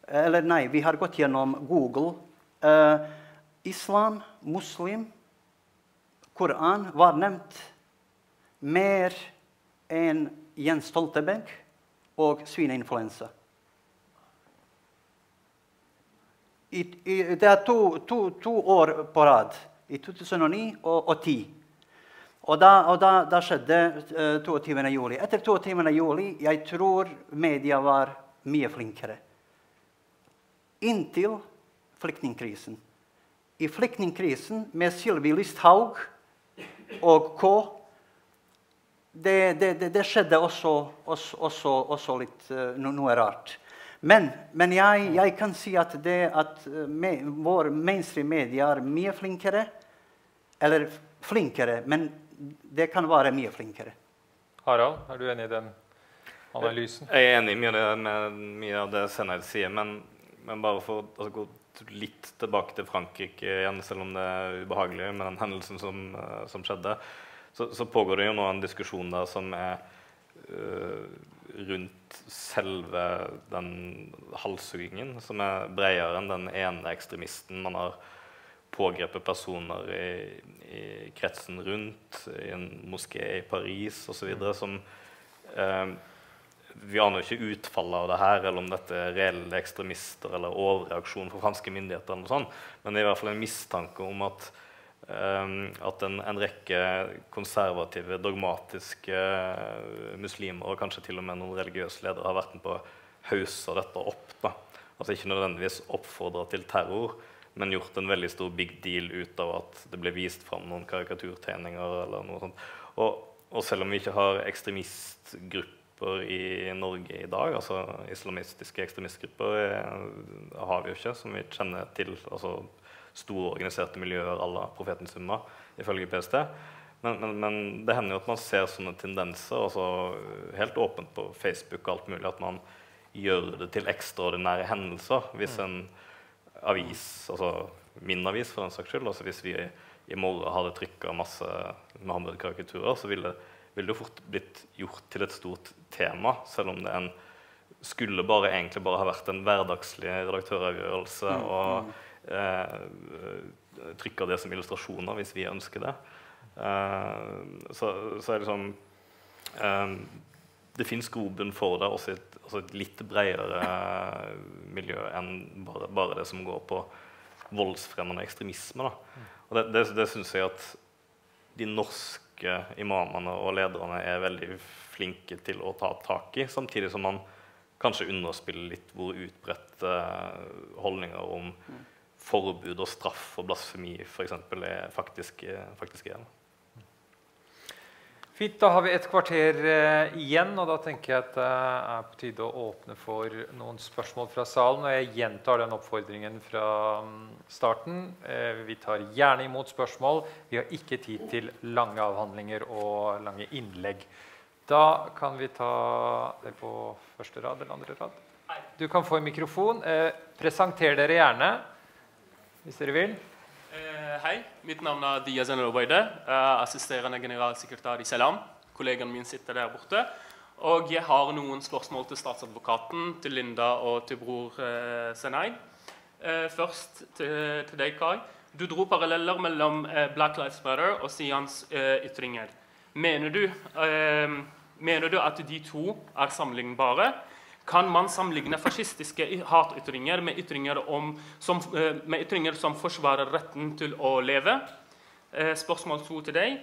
eller nei, vi har gått gjennom Google. Islam, muslim, Koran var nevnt mer enn Jens Stoltenberg og svineinfluensa. Det er to år på rad, i 2009 og 2010. Og da skjedde 22. juli. Etter 22. juli, jeg tror media var mye flinkere. Inntil flyktningkrisen. I flyktningkrisen med Sylvi Listhaug og K. Det skjedde også litt noe rart. Men jeg kan si at vår mainstream media er mye flinkere, eller flinkere, men det kan være mye flinkere. Harald, er du enig i den analysen? Jeg er enig med mye av det Senaid sier, men bare for å gå litt tilbake til Frankrike igjen, selv om det er ubehagelig med den hendelsen som skjedde, så pågår det jo nå en diskusjon der som er rundt selve den halshuggingen, som er bredere enn den ene ekstremisten. Man har pågrepet personer i kretsen rundt, i en moské i Paris og så videre, som vi aner jo ikke utfallet av det her, eller om dette er reelle ekstremister eller overreaksjon fra franske myndigheter eller noe sånt, men det er i hvert fall en mistanke om at en rekke konservative, dogmatiske muslimer, og kanskje til og med noen religiøse ledere, har vært med på å hausse dette opp. Da. Altså ikke nødvendigvis oppfordret til terror, men gjort en veldig stor big deal ut av at det ble vist fram noen karikaturtegninger eller noe sånt. Og selv om vi ikke har ekstremistgrupper i Norge i dag, altså islamistiske ekstremistgrupper har vi jo ikke, som vi kjenner til, altså store organiserte miljøer à la Profetens Umma, ifølge PST. Men det hender jo at man ser sånne tendenser, altså helt åpent på Facebook og alt mulig, at man gjør det til ekstraordinære hendelser. Hvis en avis, altså min avis for den saks skyld, altså hvis vi i morgen hadde trykket masse Muhammed-karikaturer, så ville det fort blitt gjort til et stort tema, selv om det skulle egentlig bare ha vært en hverdagslig redaktøravgjørelse og trykke det som illustrasjoner hvis vi ønsker det. Så er det sånn det finnes grobunn for det også et litt bredere miljø enn bare det som går på voldsfremmende ekstremisme. Da. Og det synes jeg at de norske imamene og lederne er veldig flinke til å ta tak i, samtidig som man kanskje underspiller litt hvor utbredt holdninger om forbud og straff og blasfemi for eksempel faktisk er. Fint, da har vi et kvarter igjen, og da tenker jeg at det er på tide å åpne for noen spørsmål fra salen, og jeg gjentar den oppfordringen fra starten. Vi tar gjerne imot spørsmål. Vi har ikke tid til lange avhandlinger og lange innlegg. Da kan vi ta det på første rad eller andre rad. Du kan få en mikrofon. Presenter dere gjerne, hvis dere vil. Hei, mitt navn er Diazen El-Obeide, assisterende generalsekretær i Selam. Kollegaen min sitter der borte. Og jeg har noen spørsmål til statsadvokaten, til Linda og til bror Senaid. Først til deg, Kai. Du dro paralleller mellom Black Lives Matter og Sians ytringer. Mener du at de to er sammenlignbare? Kan man sammenligne fascistiske hatytringer med ytringer som forsvarer retten til å leve? Spørsmål 2 til deg.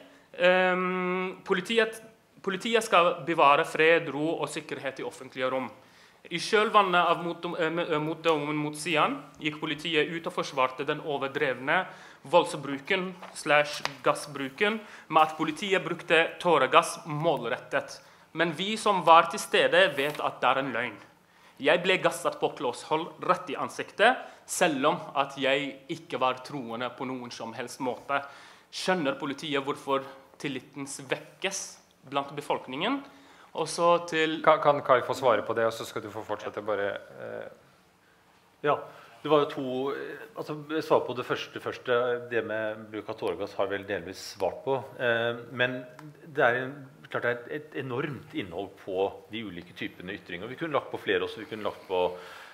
Politiet skal bevare fred, ro og sikkerhet i offentlige rom. I kjølvannet av motdommen mot Sian gikk politiet ut og forsvarte den overdrevne voldsbruken / gassbruken med at politiet brukte tåregass målrettet. Men vi som var til stede vet at det er en løgn. Jeg ble gasset på klåshold rett i ansiktet, selv om at jeg ikke var troende på noen som helst måte. Skjønner politiet hvorfor tilliten svekkes blant befolkningen? Og så til... Kan Kai få svare på det, og så skal du få fortsette bare... Ja, det var jo to... Altså, svar på det første, det med bruk av tåregass har vel delvis svart på. Men det er klart det er et enormt innhold på de ulike typene ytringer. Vi kunne lagt på flere også, vi kunne lagt på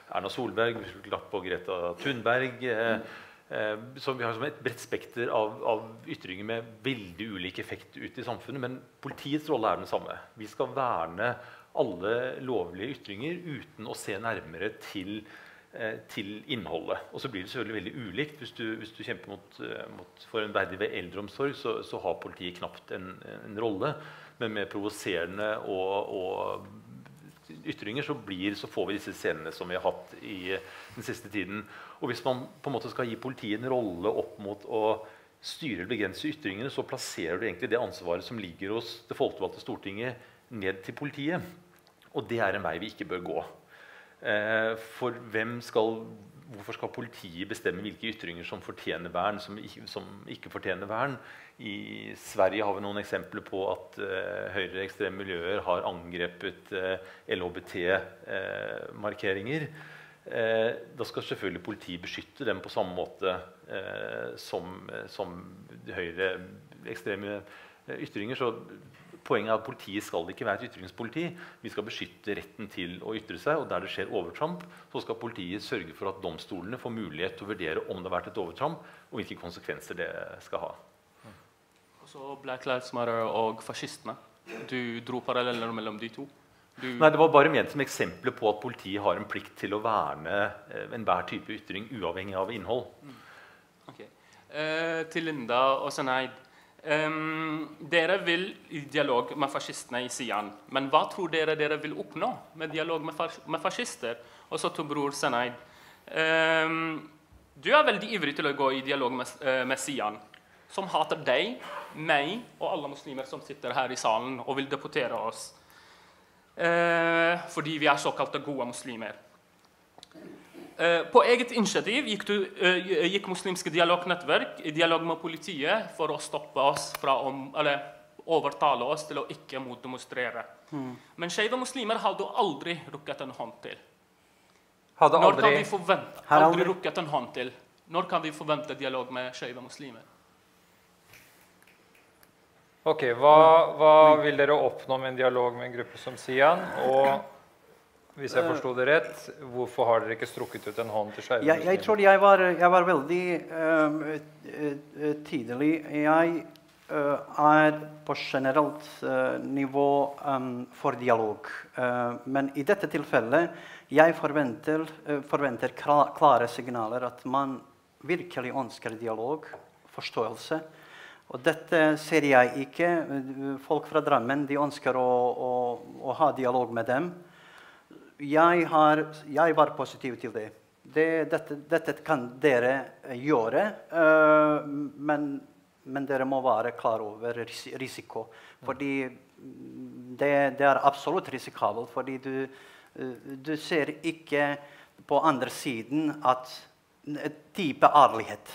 Erna Solberg, vi skulle lagt på Greta Thunberg. Så vi har som et bredt spekter av ytringer med veldig ulik effekt ut i samfunnet, men politiets rolle den samme. Vi skal verne alle lovlige ytringer uten å se nærmere til innholdet. Og så blir det selvfølgelig veldig ulikt. Hvis du kjemper for en verdig eldreomsorg, så har politiet knapt en rolle, men med provoserende og ytringer så får vi disse scenene som vi har hatt i den siste tiden. Og hvis man på en måte skal gi politiet en rolle opp mot å styre eller begrense ytringene, så plasserer du egentlig det ansvaret som ligger hos det folkevalgte Stortinget ned til politiet. Og det en vei vi ikke bør gå. For hvorfor skal politiet bestemme hvilke ytringer som fortjener vern, som ikke fortjener vern? I Sverige har vi noen eksempler på at høyreekstreme miljøer har angrepet LHBT-markeringer. Da skal selvfølgelig politiet beskytte dem på samme måte som høyreekstreme ytringer. Så poenget at politiet skal ikke være et ytringspoliti. Vi skal beskytte retten til å ytre seg, og der det skjer overtramp, så skal politiet sørge for at domstolene får mulighet til å vurdere om det har vært et overtramp, og hvilke konsekvenser det skal ha. Så Black Lives Matter og fascistene. Du dro paralleller mellom de to. Nei, det var bare ment som eksempler på at politiet har en plikt til å verne enhver type ytring, uavhengig av innhold. Okay. Til Linda og Senaid. Dere vil i dialog med fascistene i Sian, men hva tror dere vil oppnå med dialog med fascister? Og så til bror Senaid. Du veldig ivrig til å gå i dialog med Sian, som hater deg, meg og alle muslimer som sitter her i salen og vil deportere oss. Fordi vi såkalte gode muslimer. På eget initiativ gikk Muslimske dialognettverk i dialog med politiet for å stoppe oss eller overtale oss til å ikke motdemonstrere. Men skeive muslimer hadde aldri rukket en hånd til. Når kan vi forvente? Aldri rukket en hånd til. Når kan vi forvente dialog med skeive muslimer? Ok, hva vil dere oppnå med en dialog med en gruppe som Sian? Og hvis jeg forstod det rett, hvorfor har dere ikke strukket ut en hånd til skeive muslimer? Jeg tror jeg var veldig tydelig. Jeg på generelt nivå for dialog. Men i dette tilfellet, jeg forventer klare signaler at man virkelig ønsker dialog, forståelse. Og dette ser jeg ikke. Folk fra Drammen, de ønsker å ha dialog med dem. Jeg var positiv til det. Dette kan dere gjøre, men dere må være klar over risiko. Fordi det absolutt risikabelt, fordi du ser ikke på andre siden at type ærlighet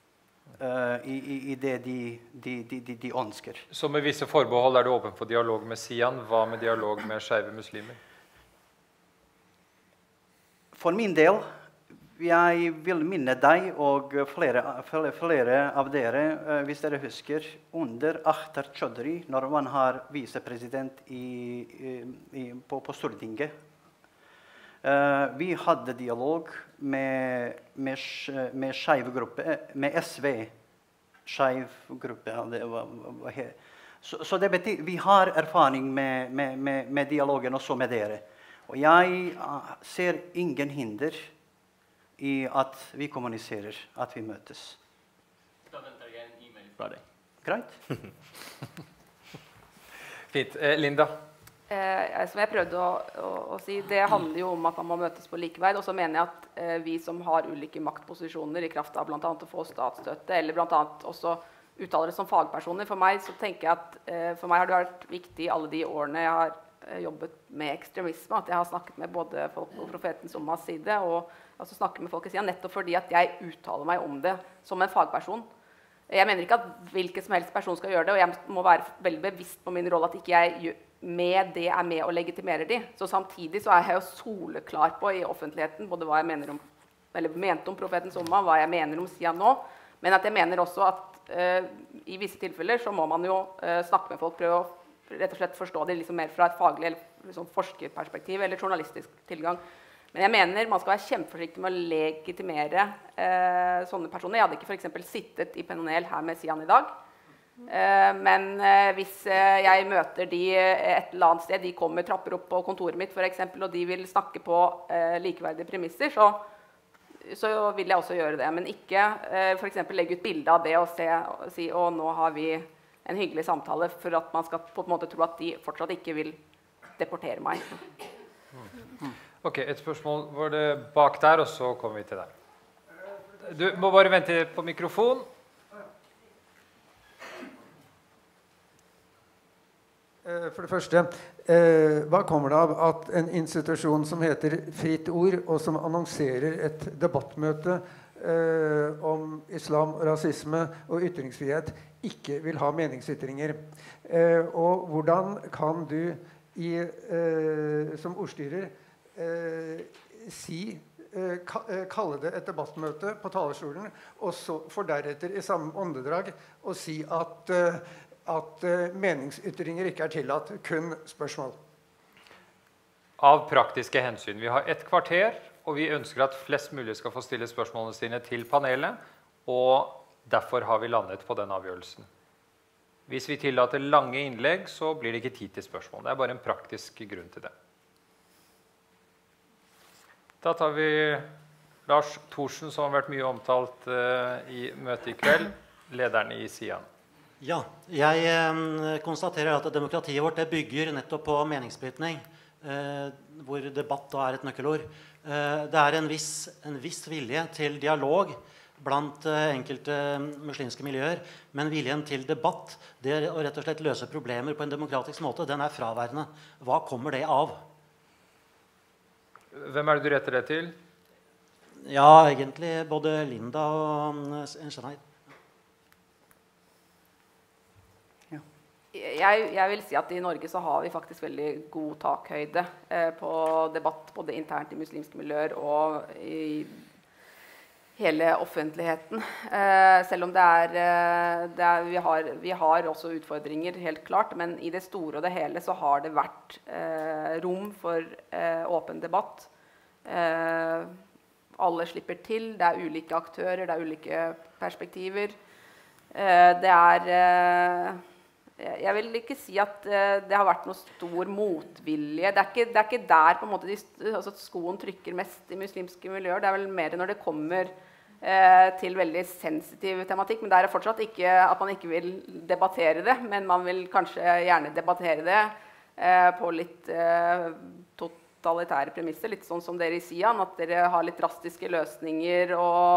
i det de ønsker. Så med visse forbehold du åpen for dialog med Sian. Hva med dialog med skeive muslimer? For min del, jeg vil minne deg og flere av dere, hvis dere husker, under Akhtar Chaudhry, når man har visepresident på Stortinget. Vi hadde dialog med skeiv gruppe, med SV, skeiv gruppe. Så det betyr, vi har erfaring med dialogen også med dere. Og jeg ser ingen hinder i at vi kommuniserer, at vi møtes. Da venter jeg en e-mail fra deg. Greit. Fint. Linda? Som jeg prøvde å si, det handler jo om at man må møtes på likeverd, og så mener jeg at vi som har ulike maktposisjoner i kraft av blant annet å få statsstøtte, eller blant annet også uttalere som fagpersoner, for meg så tenker jeg at for meg har det vært viktig alle de årene jeg har jobbet med ekstremisme, at jeg har snakket med både folk på Profetens Ummas side, og altså snakket med folk i siden, nettopp fordi at jeg uttaler meg om det som en fagperson. Jeg mener ikke at hvilken som helst person skal gjøre det, og jeg må være veldig bevisst på min rolle at ikke jeg med det med å legitimere de. Så samtidig så jeg jo soleklar på i offentligheten både hva jeg mente om Profetens Umma, hva jeg mener om Sian nå, men at jeg mener også at i visse tilfeller så må man jo snakke med folk, prøve å rett og slett forstå det liksom mer fra et faglig eller liksom forskerperspektiv eller journalistisk tilgang. Men jeg mener man skal være kjempeforsiktig med å legitimere sånne personer. Jeg hadde ikke for eksempel sittet i panel her med Sian i dag. Men hvis jeg møter de et eller annet sted, de kommer trapper opp på kontoret mitt for eksempel, og de vil snakke på likeverdige premisser, så vil jeg også gjøre det. Men ikke for eksempel legge ut bilde av det og si nå har vi en hyggelig samtale, for at man skal på en måte tro at de fortsatt ikke vil deportere meg. Ok, et spørsmål var det bak der, og så kommer vi til deg. Du må bare vente på mikrofon. For det første, hva kommer det av at en institusjon som heter Fritt Ord, og som annonserer et debattmøte om islam, rasisme og ytringsfrihet, ikke vil ha meningsytringer? Og hvordan kan du som ordstyrer kalle det et debattmøte på talerstolen, og så for deretter i samme åndedrag å si at meningsytringer ikke er tillatt, kun spørsmål? Av praktiske hensyn. Vi har et kvarter, og vi ønsker at flest mulig skal få stille spørsmålene sine til panelet, og derfor har vi landet på den avgjørelsen. Hvis vi tillater lange innlegg, så blir det ikke tid til spørsmål. Det er bare en praktisk grunn til det. Da tar vi Lars Thorsen, som har vært mye omtalt i møtet i kveld, lederen i Sian. Ja, jeg konstaterer at demokratiet vårt bygger nettopp på meningsbrytning, hvor debatt da er et nøkkelord. Det er en viss vilje til dialog blant enkelte muslimske miljøer, men viljen til debatt, det å rett og slett løse problemer på en demokratisk måte, den er fraværende. Hva kommer det av? Hvem er det du retter det til? Ja, egentlig både Linda og Shenaid. Jeg vil si at i Norge så har vi faktisk veldig god takhøyde på debatt, både internt i muslimske miljøer og i hele offentligheten. Selv om vi har også utfordringer, helt klart, men i det store og det hele så har det vært rom for åpen debatt. Alle slipper til, det er ulike aktører, det er ulike perspektiver. Jeg vil ikke si at det har vært noe stor motvilje. Det er ikke der på en måte skoen trykker mest i muslimske miljøer. Det er vel mer når det kommer til veldig sensitiv tematikk. Men det er fortsatt ikke at man ikke vil debattere det, men man vil kanskje gjerne debattere det på litt totalitære premisser. Litt sånn som dere i Sian, at dere har litt drastiske løsninger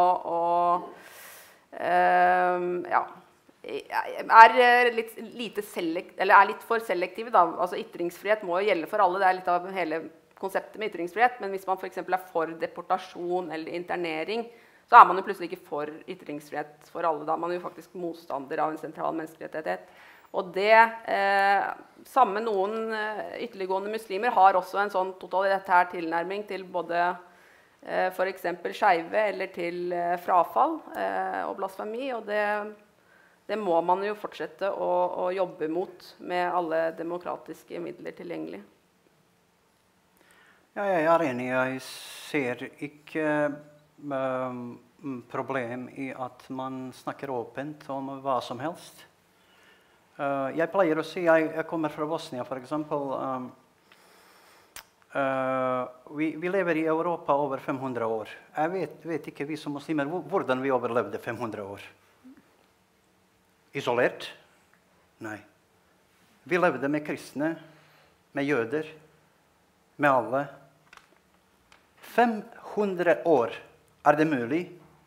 ja. Er litt for selektive da. Altså ytringsfrihet må jo gjelde for alle. Det er litt av hele konseptet med ytringsfrihet. Men hvis man for eksempel er for deportasjon eller internering, så er man jo plutselig ikke for ytringsfrihet for alle. Da er man jo faktisk motstander av en sentral menneskerettighet. Og det, samme noen ytterliggående muslimer har også en sånn totalitær tilnærming til både for eksempel skeive eller til frafall og blasfemi, og det må man jo fortsette å jobbe mot med alle demokratiske midler tilgjengelig. Ja, jeg er enig. Jeg ser ikke problem i at man snakker åpent om hva som helst. Jeg pleier å si, jeg kommer fra Bosnia for eksempel. Vi lever i Europa over 500 år. Jeg vet ikke vi som muslimer hvordan vi overlevde 500 år. Isolert? Nei. Vi levde med kristne, med jøder, med alle. 500 år er det mulig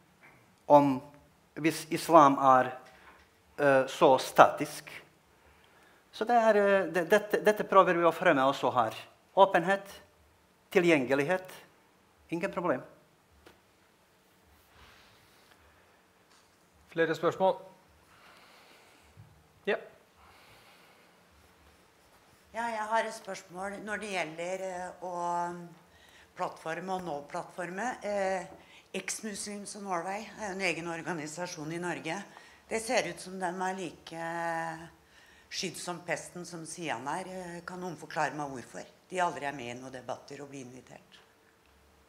hvis islam er så statisk. Så dette prøver vi å fremme også her. Åpenhet, tilgjengelighet, ingen problem. Flere spørsmål? Ja. Ja, jeg har et spørsmål når det gjelder å plattforme og nå-plattforme. Ex-Muslims of Norway er en egen organisasjon i Norge. Det ser ut som de er like skydd som pesten som Sian er. Kan noen forklare meg hvorfor de aldri er med i noen debatter og blir invitert?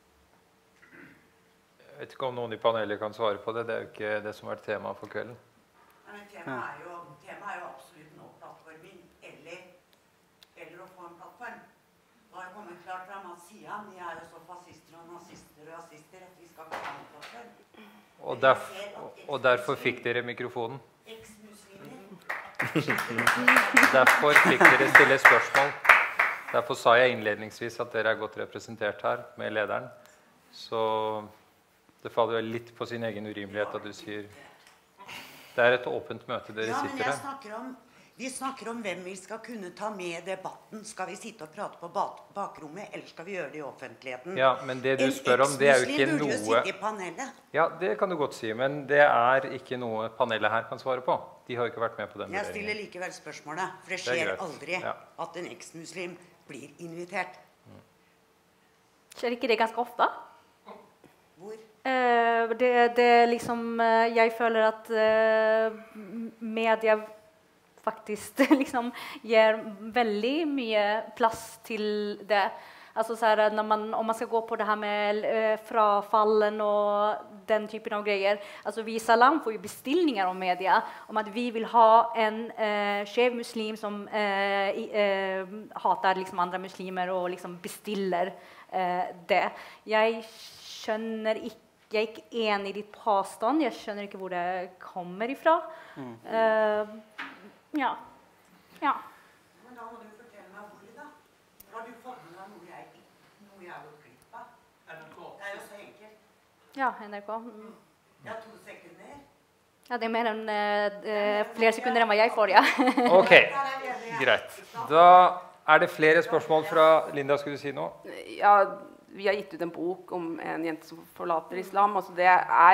Jeg vet ikke om noen I panelet kan svare på det. Det jo ikke det som har vært tema for kvelden. Men temaet jo absolutt nå-plattforming, eller å få en plattform. Det har kommet klart fra Matsian, de jo så fascister og nazister og rasister at vi skal ikke ha en plattform. Og derfor fikk dere mikrofonen. Eks-muslimer. Derfor fikk dere stille spørsmål. Derfor sa jeg innledningsvis at dere godt representert her med lederen. Så det faller jo litt på sin egen urimelighet at du sier det et åpent møte dere sitter her. Vi snakker om hvem vi skal kunne ta med I debatten. Skal vi sitte og prate på bakrommet, eller skal vi gjøre det I offentligheten? Ja, men det du spør om, det jo ikke En noe... eks-muslim burde jo sitte I panelet. Ja, det kan du godt si, men det ikke noe panelet her kan svare på. De har jo ikke vært med på den vurderingen. Jeg stiller likevel spørsmålet, for det skjer aldri at en eks-muslim blir invitert. Skjer ikke det ganske ofte? Hvor? Det liksom, jeg føler at media faktisk liksom ger veldig mye plass til det. Alltså så här, om man ska gå på det här med frafallen och den typen av grejer. Alltså vi I Salam får ju bestillningar av media om att vi vill ha en skev muslim som hatar liksom andra muslimer och liksom bestiller det. Jeg skjønner ikke, jeg ikke enig I ditt påstand. Jeg skjønner ikke hvor det kommer ifra. Ja. Men da må du fortelle meg hvor da. Har du fått med deg noe jeg har gått glipp av? Det jo så enkelt. Ja, NRK. Ja, 2 sekunder. Ja, det mer enn flere sekunder enn hva jeg får, ja. Ok, greit. Da det flere spørsmål fra Linda, skulle du si noe? Ja, vi har gitt ut en bok om en jente som forlater islam. Altså det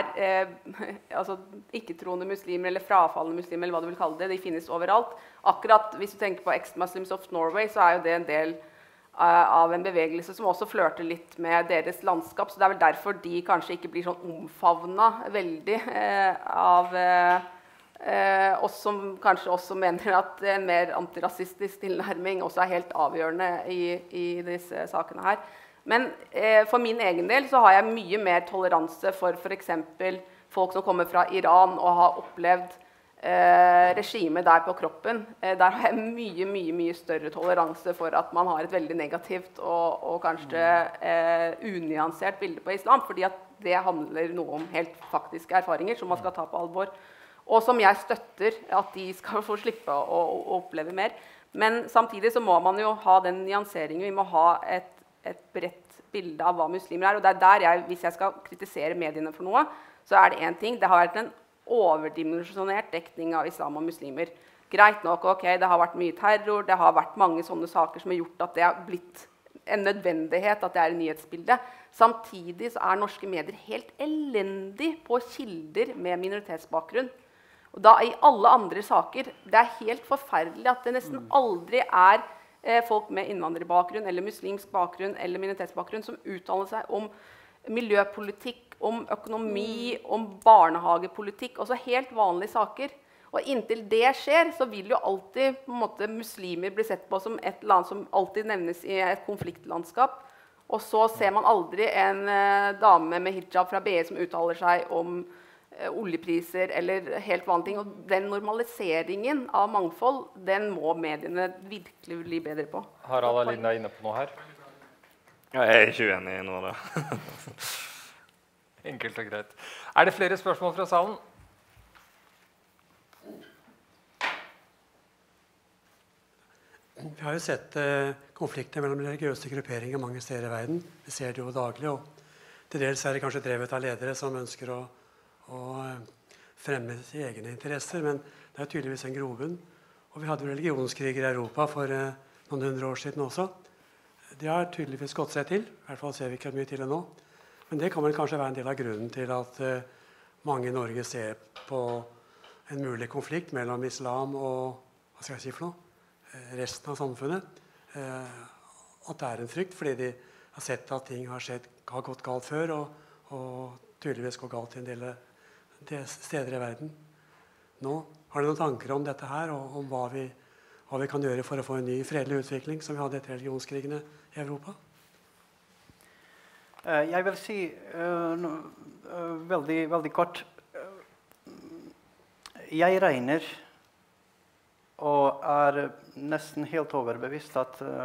altså ikke-troende muslimer eller frafallende muslimer, eller hva du vil kalle det, de finnes overalt. Akkurat hvis du tenker på Ex-Muslims of Norway, så jo det en del av en bevegelse som også flørter litt med deres landskap. Så det vel derfor de kanskje ikke blir sånn omfavnet veldig av oss som kanskje også mener at en mer antirasistisk tilnærming også helt avgjørende I disse sakene her. Men for min egen del så har jeg mye mer toleranse for eksempel folk som kommer fra Iran og har opplevd regimet der på kroppen. Der har jeg mye større toleranse for at man har et veldig negativt og kanskje unyansert bilde på islam, fordi at det handler noe om helt faktiske erfaringer som man skal ta på alvor. Og som jeg støtter at de skal få slippe å oppleve mer. Men samtidig så må man jo ha den nyanseringen. Vi må ha et bredt bilde av hva muslimer og det der hvis jeg skal kritisere mediene for noe, så det en ting. Det har vært en overdimensjonert dekning av islam og muslimer. Greit nok, ok, det har vært mye terror, det har vært mange sånne saker som har gjort at det har blitt en nødvendighet, at det et nyhetsbilde. Samtidig så norske medier helt elendig på kilder med minoritetsbakgrunn. Og da I alle andre saker, det helt forferdelig at det nesten aldri folk med innvandrerbakgrunn eller muslimsk bakgrunn eller minoritetsbakgrunn som uttaler seg om miljøpolitikk, om økonomi, om barnehagepolitikk, også helt vanlige saker. Og inntil det skjer, så vil jo alltid på en måte, muslimer bli sett på som et eller annet som alltid nevnes I et konfliktlandskap. Og så ser man aldri en dame med hijab fra BE som uttaler seg om oljepriser eller helt vanlige ting. Og den normaliseringen av mangfold, den må mediene virkelig bli bedre på. Harald og Linda inne på noe her? Ja, jeg ikke uenig I noe av det. Enkelt og greit. Det flere spørsmål fra salen? Vi har jo sett konflikter mellom religiøse grupperinger mange steder I verden. Vi ser det jo daglig, og til dels det kanskje drevet av ledere som ønsker å fremme egne interesser, men det tydeligvis en grobunn. Og vi hadde religionskriger I Europa for noen 100 år siden også. Det har tydeligvis gått seg til, I hvert fall ser vi ikke mye til det nå. Men det kan vel kanskje være en del av grunnen til at mange I Norge ser på en mulig konflikt mellom islam og, hva skal jeg si for noe, resten av samfunnet. At det en frykt, fordi de har sett at ting har gått galt før, og tydeligvis går galt I en del steder I verden. Nå har du noen tanker om dette her, og om hva vi kan gjøre for å få en ny fredelig utvikling som vi hadde etter religionskrigene I Europa? Jeg vil si veldig kort. Jeg regner og nesten helt overbevist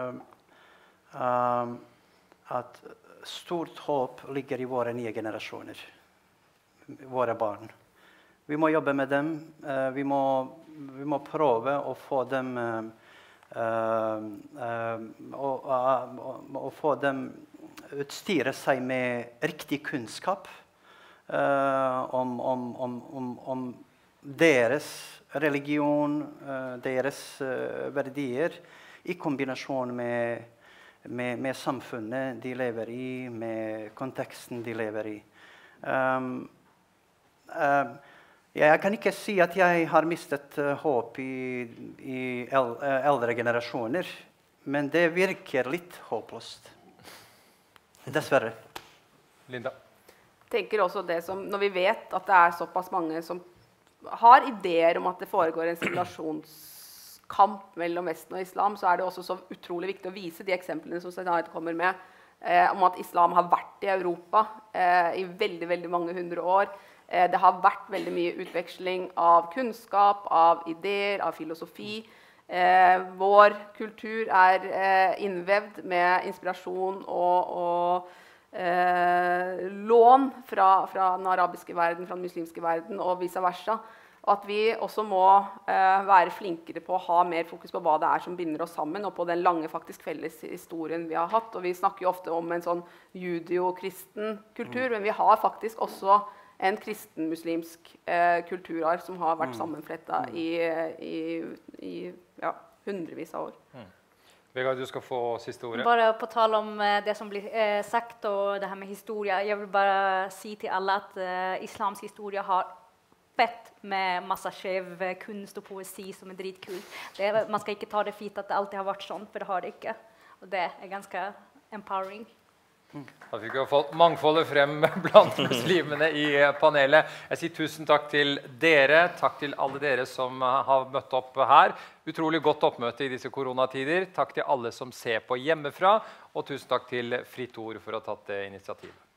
at stort håp ligger i våre nye generasjoner, våre barn. Vi må jobbe med dem. Vi må prøve å få dem å få dem utstyre seg med riktig kunnskap om deres religion, deres verdier, i kombinasjon med samfunnet de lever i, med konteksten de lever i. Jeg kan ikke si at jeg har mistet håp i eldre generasjoner, men det virker litt håpløst. Dessverre. Linda? Jeg tenker også det som, når vi vet at det såpass mange som har ideer om at det foregår en sivilisasjonskamp mellom Vesten og islam, så det også så utrolig viktig å vise de eksemplene som Zaid kommer med, om at islam har vært i Europa i veldig, veldig mange hundre år. Det har vært veldig mye utveksling av kunnskap, av ideer, av filosofi. Vår kultur innvevd med inspirasjon og lån fra den arabiske verden, fra den muslimske verden og vice versa. Og at vi også må være flinkere på å ha mer fokus på hva det som binder oss sammen, og på den lange faktisk felles historien vi har hatt. Og vi snakker jo ofte om en sånn judeo-kristen kultur, men vi har faktisk også en kristen-muslimsk kulturarv som har vært sammenflettet i hundrevis av år. Vegard, du skal få siste ordet. Bara på tal om det som blir sagt och det här med historia. Jag vill bara säga till alla att islamsk historia har fett med massa skev kunst och poesi som dritkul. Man ska inte ta det fint att det alltid har varit sånt, för det har det inte. Och det ganska empowering. Da fikk vi fått mangfoldet frem blant muslimene i panelet. Jeg sier tusen takk til dere, takk til alle dere som har møtt opp her. Utrolig godt oppmøte i disse koronatider. Takk til alle som ser på hjemmefra, og tusen takk til Fritt Ord for å ha tatt det initiativet.